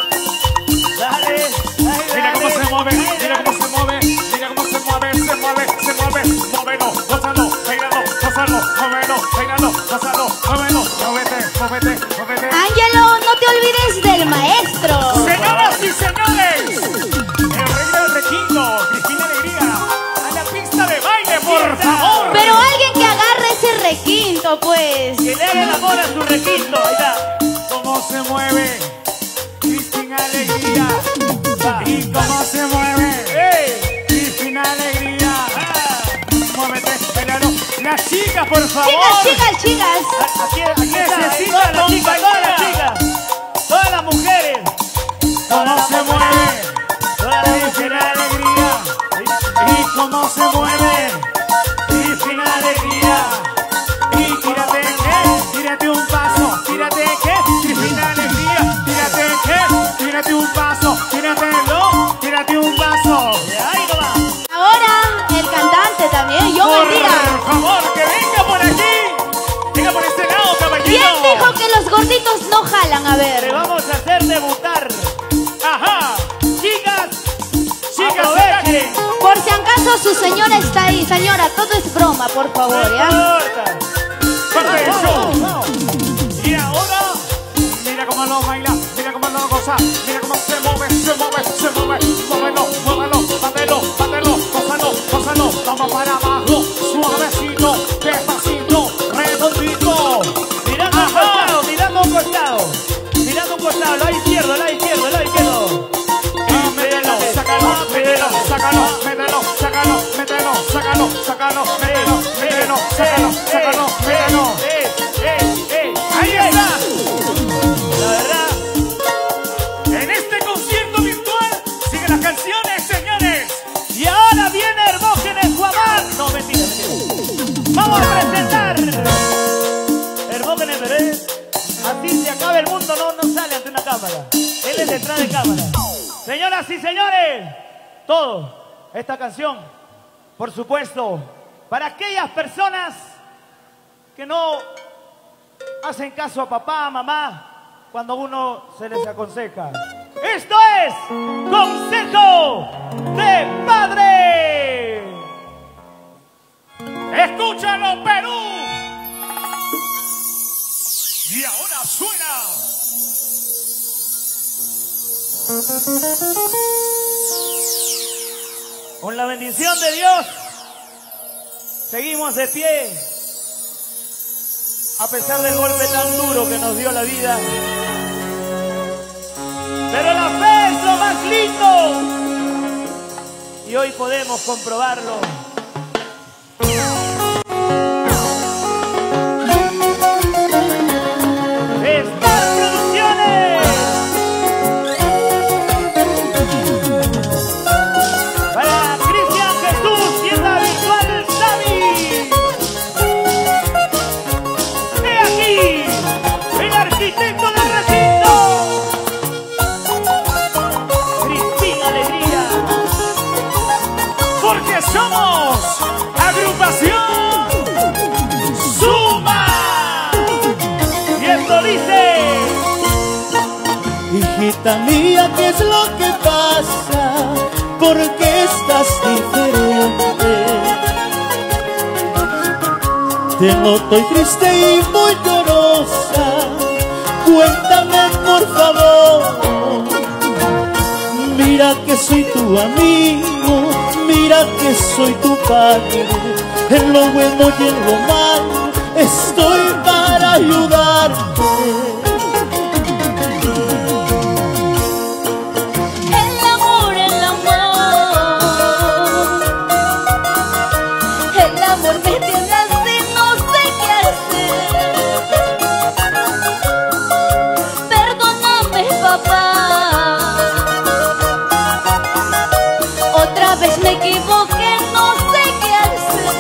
Dale, dale, Mira cómo dale. se mueve, mira cómo se mueve, mira cómo se mueve, se mueve, se mueve, muévelo, gózalo, bailalo, gózalo, muévelo, bailalo, gózalo, muévelo, muévete, muévete, muévete. Ángelo, no te olvides del maestro. Señoras y señores, el rey del requinto, Cristina Alegría, a la pista de baile, por favor. Pero alguien que agarre ese requinto, pues. Que le haga el amor a su requinto. Ahí está. Cómo se mueve, Cristina Alegría, y cómo se mueve, ¡Ey! Cristina Alegría. Muévete, bailalo. Las chicas, por favor. Chicas, chicas, chicas. Aquí, aquí está. Necesita Todas las chicas, todas las compañía. chicas. Todas las mujeres. Cómo se mueve, Todas las Cristina mujeres. Alegría. Y cómo se mueve, Cristina Alegría. Y tírate que, tírate un paso, tírate que, Cristina Alegría. Tírate que, tírate un paso, tíratelo, tírate un paso. Ahí nomás. Ahora el cantante también, yo Por bendiga. favor, que venga por aquí. Venga por este lado, caballero. ¿Quién dijo que los gorditos no jalan? A Le ver. vamos a hacer debutar. Ajá. Chicas, Chicas, aprovechen. Por si acaso su señora está ahí. Señora, todo es broma, por favor, No ¿ya? importa. Parte del Vamos, show. vamos. Y ahora, mira cómo lo baila, mira cómo lo goza, mira cómo se mueve, se mueve, se mueve, muévelo, muévelo, bátelo, bátelo, gózalo, gózalo, vamos para abajo, suavecito, despacito, redondito. Mirando un Ajá. costado, mirando un costado. Mirando un costado, el lado izquierdo, el lado izquierdo, el lado izquierdo. Y mételo, sácalo, mételo, sácalo, mételo, sácalo, mételo, sácalo, sácalo, mételo, mételo, sácalo, sácalo, mételo. Eh, eh, eh. Ahí está. La verdad, En este concierto virtual siguen las canciones, señores. y ahora viene Hermógenes Guamán. No, mentira, mentira. Vamos a presentar. Hermógenes, pero es- así se acaba el mundo, no, no sale ante una cámara. Él es detrás de cámara. Señoras y señores, todo, esta canción, por supuesto, para aquellas personas que no hacen caso a papá, a mamá, cuando uno se les aconseja. Esto es Consejo de Padre. Escúchalo, Perú. Y ahora suena. Con la bendición de Dios, seguimos de pie, a pesar del golpe tan duro que nos dio la vida. Pero la fe es lo más lindo, y hoy podemos comprobarlo. Star Producciones. Para Cristian Jesús, tienda virtual Sami. He aquí, el arquitecto del recinto. Cristina Alegría. Porque somos Hijita mía, ¿qué es lo que pasa? ¿Por qué estás diferente? Te noto triste y muy llorosa. Cuéntame por favor. Mira que soy tu amigo, mira que soy tu padre. En lo bueno y en lo malo estoy para ayudarte. El amor, el amor, el amor me tiene así, no sé qué hacer. Perdóname, papá, otra vez me equivoqué, no sé qué hacer.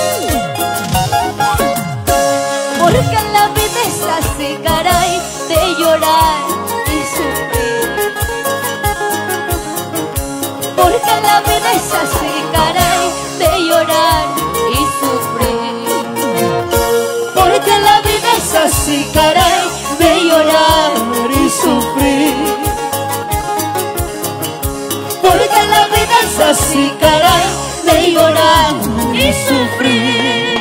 Porque la vida es así, caray, de llorar y sufrir. Porque la vida es así, caray, de llorar y sufrir. Porque la vida es así, caray, de llorar y sufrir. Porque la vida es así, caray, de llorar y sufrir.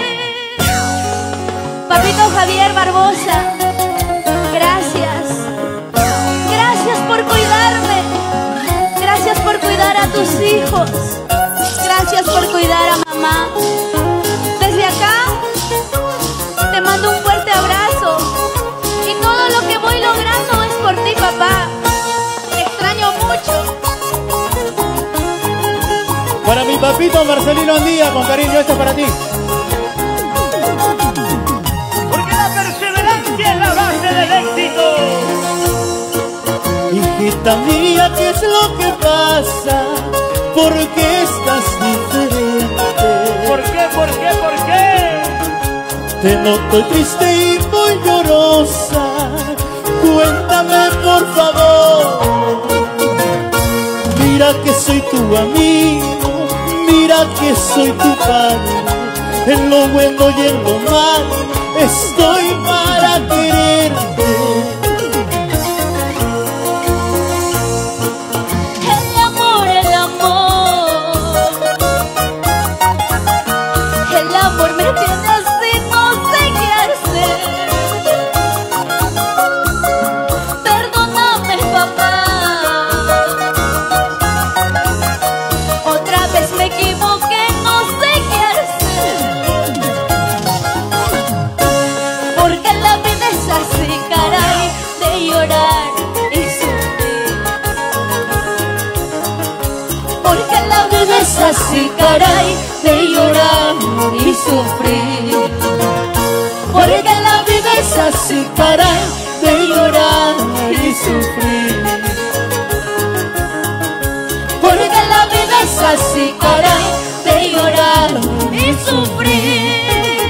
Papito Javier Barbosa, gracias. Gracias por cuidarme. Gracias por cuidar a tus hijos. Gracias por cuidar a mamá. Desde acá te mando un fuerte abrazo. Y todo lo que voy logrando es por ti, papá. Te extraño mucho. Para mi papito Marcelino Andía, con cariño, esto es para ti. Porque la perseverancia es la base del éxito. Hijita mía, ¿qué es lo que pasa? ¿Por qué estás diferente? ¿Por qué, por qué, por qué? Te noto triste y muy llorosa. Cuéntame por favor. Mira que soy tu amigo, mira que soy tu padre. En lo bueno y en lo malo estoy para quererte. El amor, el amor, el amor me tiene así, no sé qué hacer. Perdóname, papá, otra vez me equivoqué, no sé qué hacer. Porque la vida es así, caray, de llorar y sufrir. Porque la vida es así, caray, de llorar y sufrir. Porque la vida es así, caray, de llorar y sufrir. Porque la vida es así, caray, de llorar y sufrir.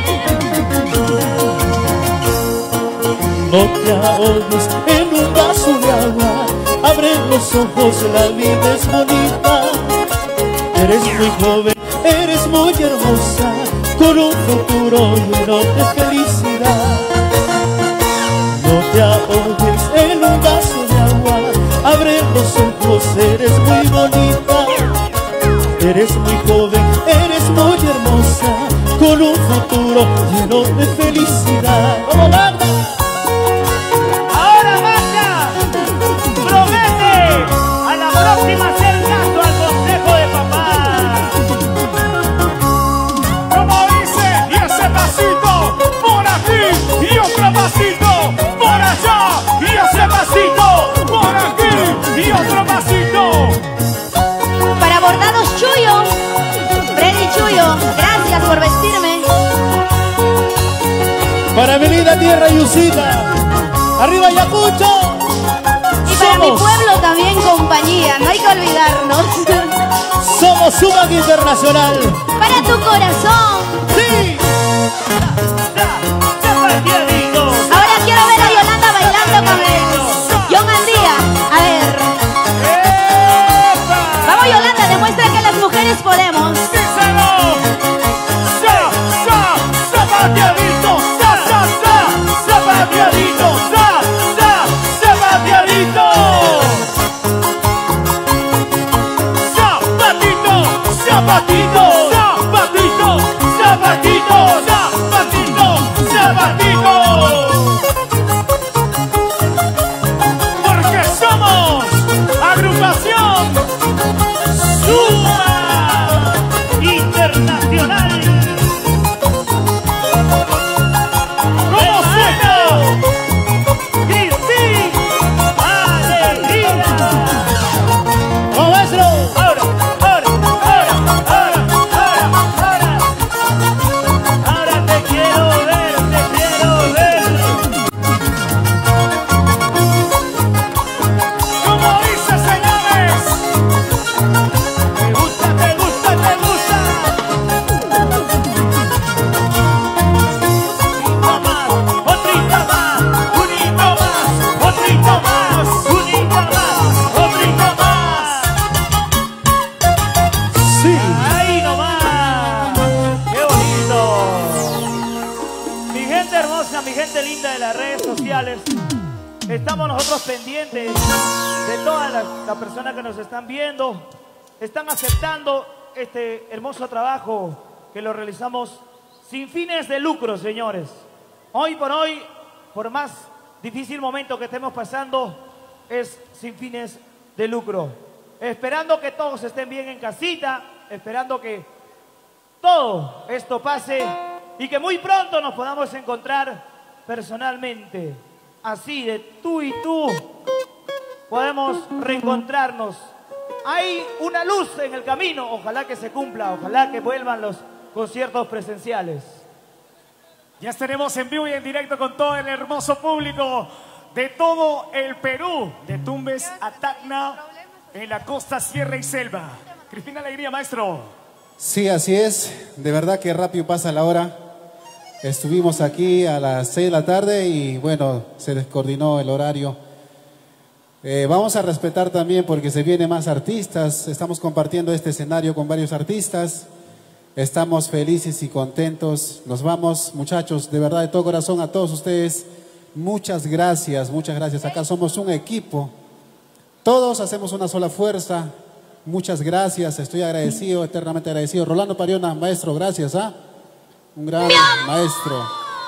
No te ahogues en un vaso de agua, abre los ojos, la vida es bonita. Eres muy joven, eres muy hermosa, con un futuro lleno de felicidad. No te ahogues en un vaso de agua, abre los ojos, eres muy bonita. Eres muy joven, eres muy hermosa, con un futuro lleno de felicidad. ¡Vamos, banda! Ahora Magda, promete a la próxima hacer caso al consejo de papá. Como dice, y ese pasito por aquí, y otro pasito por allá, y ese pasito por aquí, y otro pasito. Para Bordados Chuyo, Freddy Chuyo, gracias por vestirme. Para mi linda tierra Yusita, arriba Ayacucho. Y para mi Somos, pueblo también compañía, no hay que olvidarnos. somos Sumac Internacional. Para tu corazón. ¡Sí! Ahora quiero ver a Yolanda bailando con él. John Andía, a ver. Vamos Yolanda, demuestra que las mujeres podemos. Zapateadito, sa, sa, sa, zapateadito, sa, sa, zapateadito. a mi gente linda de las redes sociales. Estamos nosotros pendientes de todas las, las personas que nos están viendo. Están aceptando este hermoso trabajo que lo realizamos sin fines de lucro, señores. Hoy por hoy, por más difícil momento que estemos pasando, es sin fines de lucro. Esperando que todos estén bien en casita, esperando que todo esto pase y que muy pronto nos podamos encontrar personalmente. Así de tú y tú podemos reencontrarnos. Hay una luz en el camino, ojalá que se cumpla, ojalá que vuelvan los conciertos presenciales. Ya estaremos en vivo y en directo con todo el hermoso público de todo el Perú, de Tumbes a Tacna, en la costa, sierra y selva. Crispín Alegría, maestro. Sí, así es. De verdad que rápido pasa la hora. Estuvimos aquí a las seis de la tarde y bueno, se descoordinó el horario. Eh, vamos a respetar también porque se vienen más artistas. Estamos compartiendo este escenario con varios artistas. Estamos felices y contentos. Nos vamos, muchachos, de verdad, de todo corazón a todos ustedes. Muchas gracias, muchas gracias. Acá somos un equipo. Todos hacemos una sola fuerza. Muchas gracias. Estoy agradecido, eternamente agradecido. Rolando Pariona, maestro, gracias, ¿ah? Un gran maestro.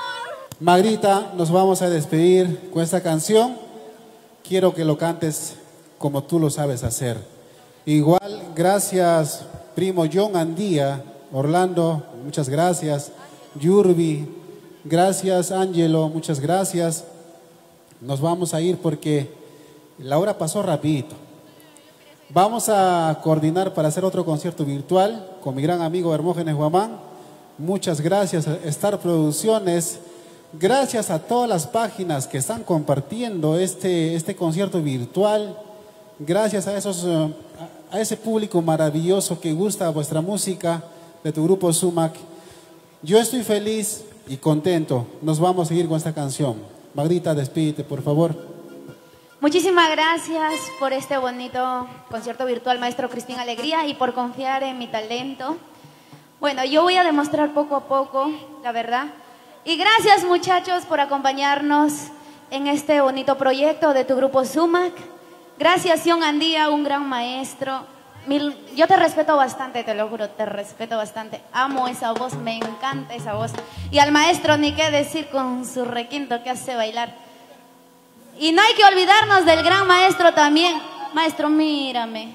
Magrita, nos vamos a despedir con esta canción. Quiero que lo cantes como tú lo sabes hacer. Igual, gracias, primo John Andía, Orlando, muchas gracias. Yurbi, gracias, Ángelo, muchas gracias. Nos vamos a ir porque la hora pasó rapidito. Vamos a coordinar para hacer otro concierto virtual con mi gran amigo Hermógenes Guamán. Muchas gracias a Star Producciones. Gracias a todas las páginas que están compartiendo este, este concierto virtual. Gracias a, esos, a ese público maravilloso que gusta vuestra música de tu grupo Sumac. Yo estoy feliz y contento. Nos vamos a seguir con esta canción. Magdita, despídete, por favor. Muchísimas gracias por este bonito concierto virtual, maestro Crispín Alegría, y por confiar en mi talento. Bueno, yo voy a demostrar poco a poco, la verdad. Y gracias, muchachos, por acompañarnos en este bonito proyecto de tu grupo Sumac. Gracias, John Andía, un gran maestro. Mil, yo te respeto bastante, te lo juro, te respeto bastante. Amo esa voz, me encanta esa voz. Y al maestro, ni qué decir con su requinto que hace bailar. Y no hay que olvidarnos del gran maestro también. Maestro, mírame.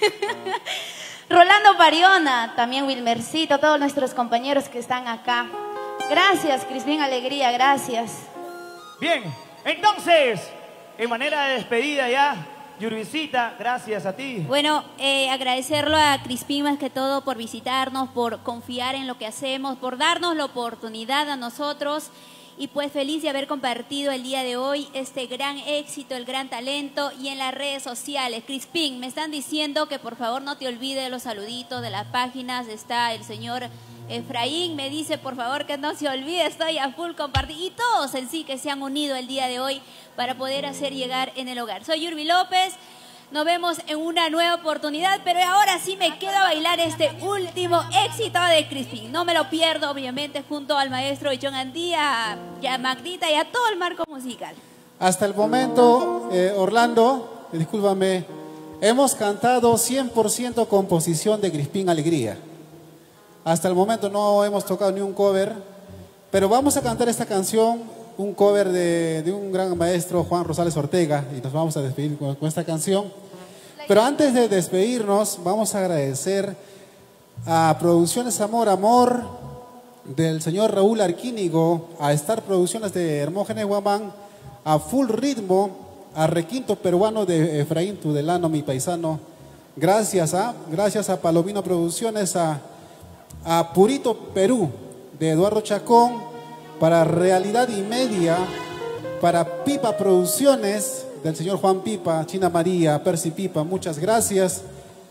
Rolando Pariona, también Wilmercito, todos nuestros compañeros que están acá. Gracias, Crispín Alegría, gracias. Bien, entonces, en manera de despedida ya, Yurbicita, gracias a ti. Bueno, eh, agradecerlo a Crispín más que todo por visitarnos, por confiar en lo que hacemos, por darnos la oportunidad a nosotros. Y pues feliz de haber compartido el día de hoy este gran éxito, el gran talento, y en las redes sociales. Crispín, me están diciendo que por favor no te olvides de los saluditos de las páginas. Está el señor Efraín, me dice por favor que no se olvide, estoy a full compartir. Y todos en sí que se han unido el día de hoy para poder hacer llegar en el hogar. Soy Yurbi López. Nos vemos en una nueva oportunidad, pero ahora sí me quedo a bailar este último éxito de Crispín. No me lo pierdo, obviamente, junto al maestro John Andía, y a Magdita y a todo el marco musical. Hasta el momento, eh, Orlando, eh, discúlpame, hemos cantado cien por ciento composición de Crispín Alegría. Hasta el momento no hemos tocado ni un cover, pero vamos a cantar esta canción, un cover de, de un gran maestro, Juan Rosales Ortega, y nos vamos a despedir con, con esta canción. Pero antes de despedirnos, vamos a agradecer a Producciones Amor Amor del señor Raúl Arquínigo, a Star Producciones de Hermógenes Guamán, a Full Ritmo, a Requinto Peruano de Efraín Tudelano, mi paisano. Gracias a, gracias a Palomino Producciones, a, a Purito Perú de Eduardo Chacón, para Realidad y Media, para Pipa Producciones del señor Juan Pipa, China María, Percy Pipa, muchas gracias.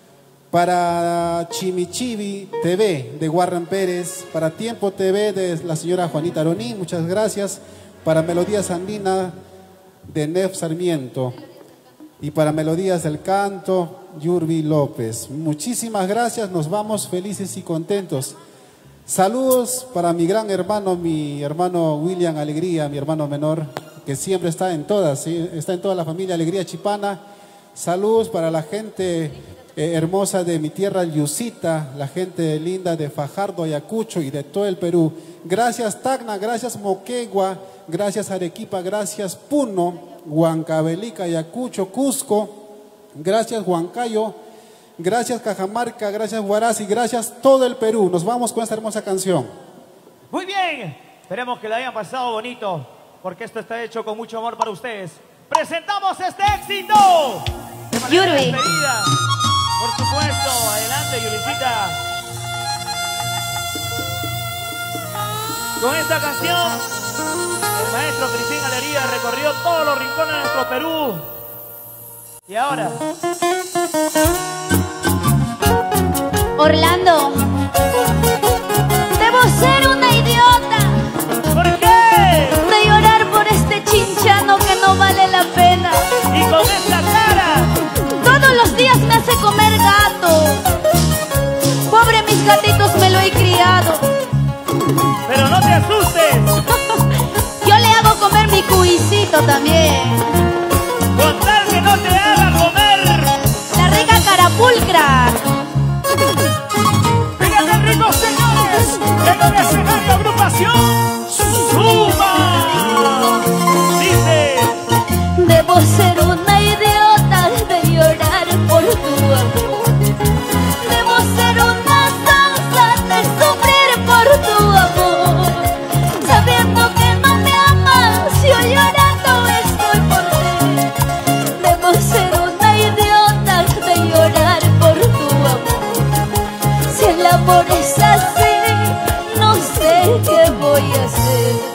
Para Chimichibi T V de Warren Pérez, para Tiempo T V de la señora Juanita Aroní, muchas gracias. Para Melodías Andina de Nef Sarmiento, y para Melodías del Canto, Yurbi López. Muchísimas gracias, nos vamos felices y contentos. Saludos para mi gran hermano, mi hermano William Alegría, mi hermano menor, que siempre está en todas, ¿sí? Está en toda la familia Alegría Chipana. Saludos para la gente eh, hermosa de mi tierra, Yusita, la gente linda de Fajardo, Ayacucho y de todo el Perú. Gracias Tacna, gracias Moquegua, gracias Arequipa, gracias Puno, Huancavelica, Ayacucho, Cusco, gracias Huancayo, gracias Cajamarca, gracias Huaraz y gracias todo el Perú. Nos vamos con esta hermosa canción. Muy bien, esperemos que la hayan pasado bonito, porque esto está hecho con mucho amor para ustedes. Presentamos este éxito de manera Yuri. despedida. Por supuesto, adelante Yuricita. Con esta canción, el maestro Crispín Alegría recorrió todos los rincones de nuestro Perú. Y ahora, Orlando, debo ser una idiota ¿por qué? de llorar por este chinchano que no vale la pena. Y con esta cara, Todos los días me hace comer gato. Pobre mis gatitos, me lo he criado. pero no te asustes. Yo le hago comer mi cuisito también. Con tal que no te haga comer. La rica carapulcra. Fíjate ricos señores, en el escenario agrupación Suma. Dice, Debo ser una idiota de llorar por tu amor. Debo ser una salsa de sufrir por tu amor. Sabiendo que no me amas, yo llorando estoy por ti. Debo ser una idiota de llorar por tu amor. Si el amor es así, no sé qué voy a hacer.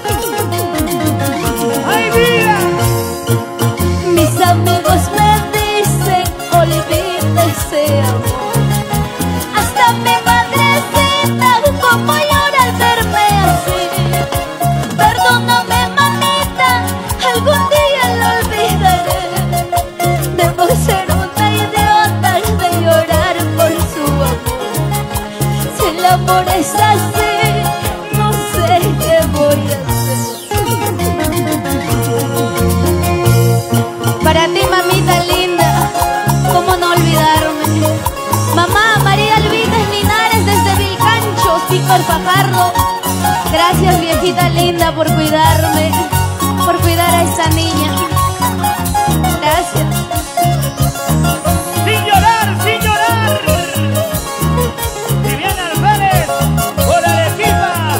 ¡ay, vida! Mis amigos me dicen, olvida ese amor. Hasta mi madrecita, como llora al verme así. Perdóname, mamita, algún día lo olvidaré. Debo ser una idiota de llorar por su amor. Si el amor es así, no sé qué voy a hacer. Para ti, mamita linda, cómo no olvidarme. Mamá María Alvides Linares desde Vilcanchos, Víctor Fajardo. Gracias, viejita linda, por cuidarme, por cuidar a esa niña. Gracias. ¡Sin llorar, sin llorar! Viviana Alvarez, por Arequipa.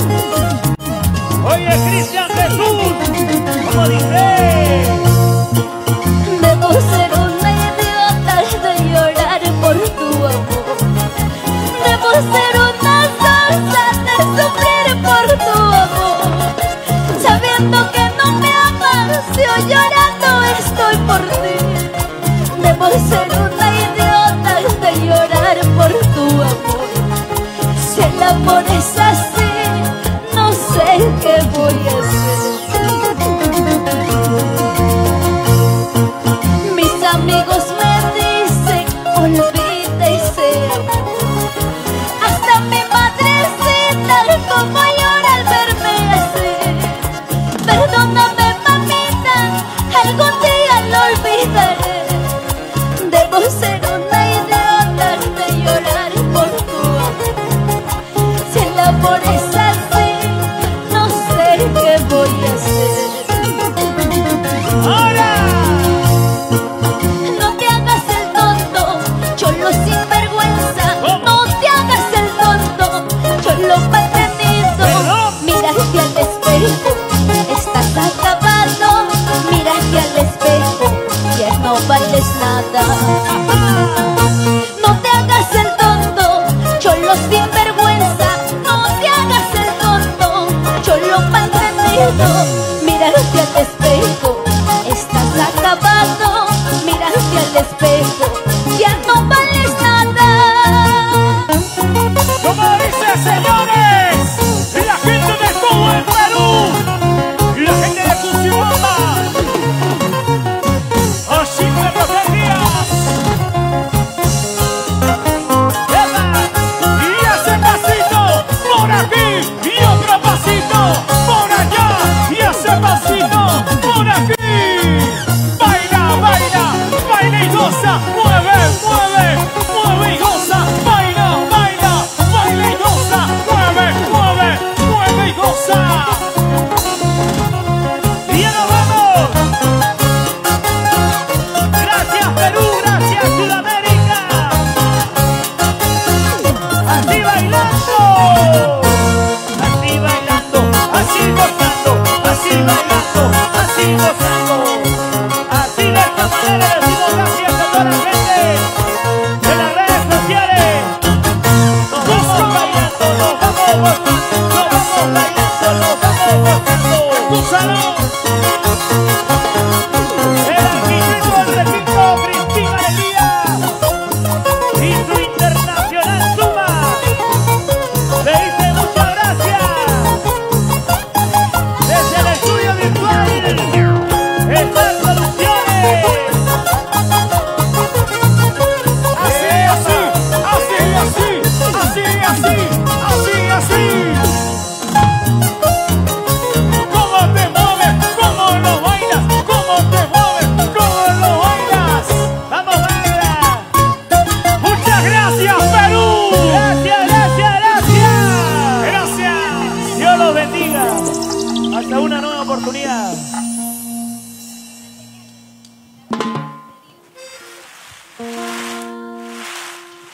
Oye, Cristian Jesús, como dice. Debo ser una idiota de llorar por tu amor. Debo ser una salsa de sufrir por tu amor. Sabiendo que no me amas, yo llorando estoy por ti. Debo ser una idiota de llorar por tu amor. Si el amor es así, no sé qué voy a hacer. Mis amigos me dicen, olvida ese amor. Hasta mi madrecita, como llora al verme así. Perdóname, mamita, algún día lo olvidaré. Debo ser una idiota de llorar por tu amor. Si el amor es así, no sé qué voy a hacer. ¡Ahora! No te hagas el tonto, cholo sin vergüenza. No te hagas el tonto, cholo mantenido. Mírate al espejo, estás acabado. Mírate al espejo, ya no vales nada. No te hagas el tonto, cholo sin vergüenza. No te hagas el tonto, cholo mantenido. Mírate al espejo, estás acabado. Mírate al espejo, ya no vales nada. Como dice señores, la gente de todo el Perú y la gente de Cusihuamba. Así me protege. Díaz. ¡Epa! Y ese pasito por hasta una nueva oportunidad.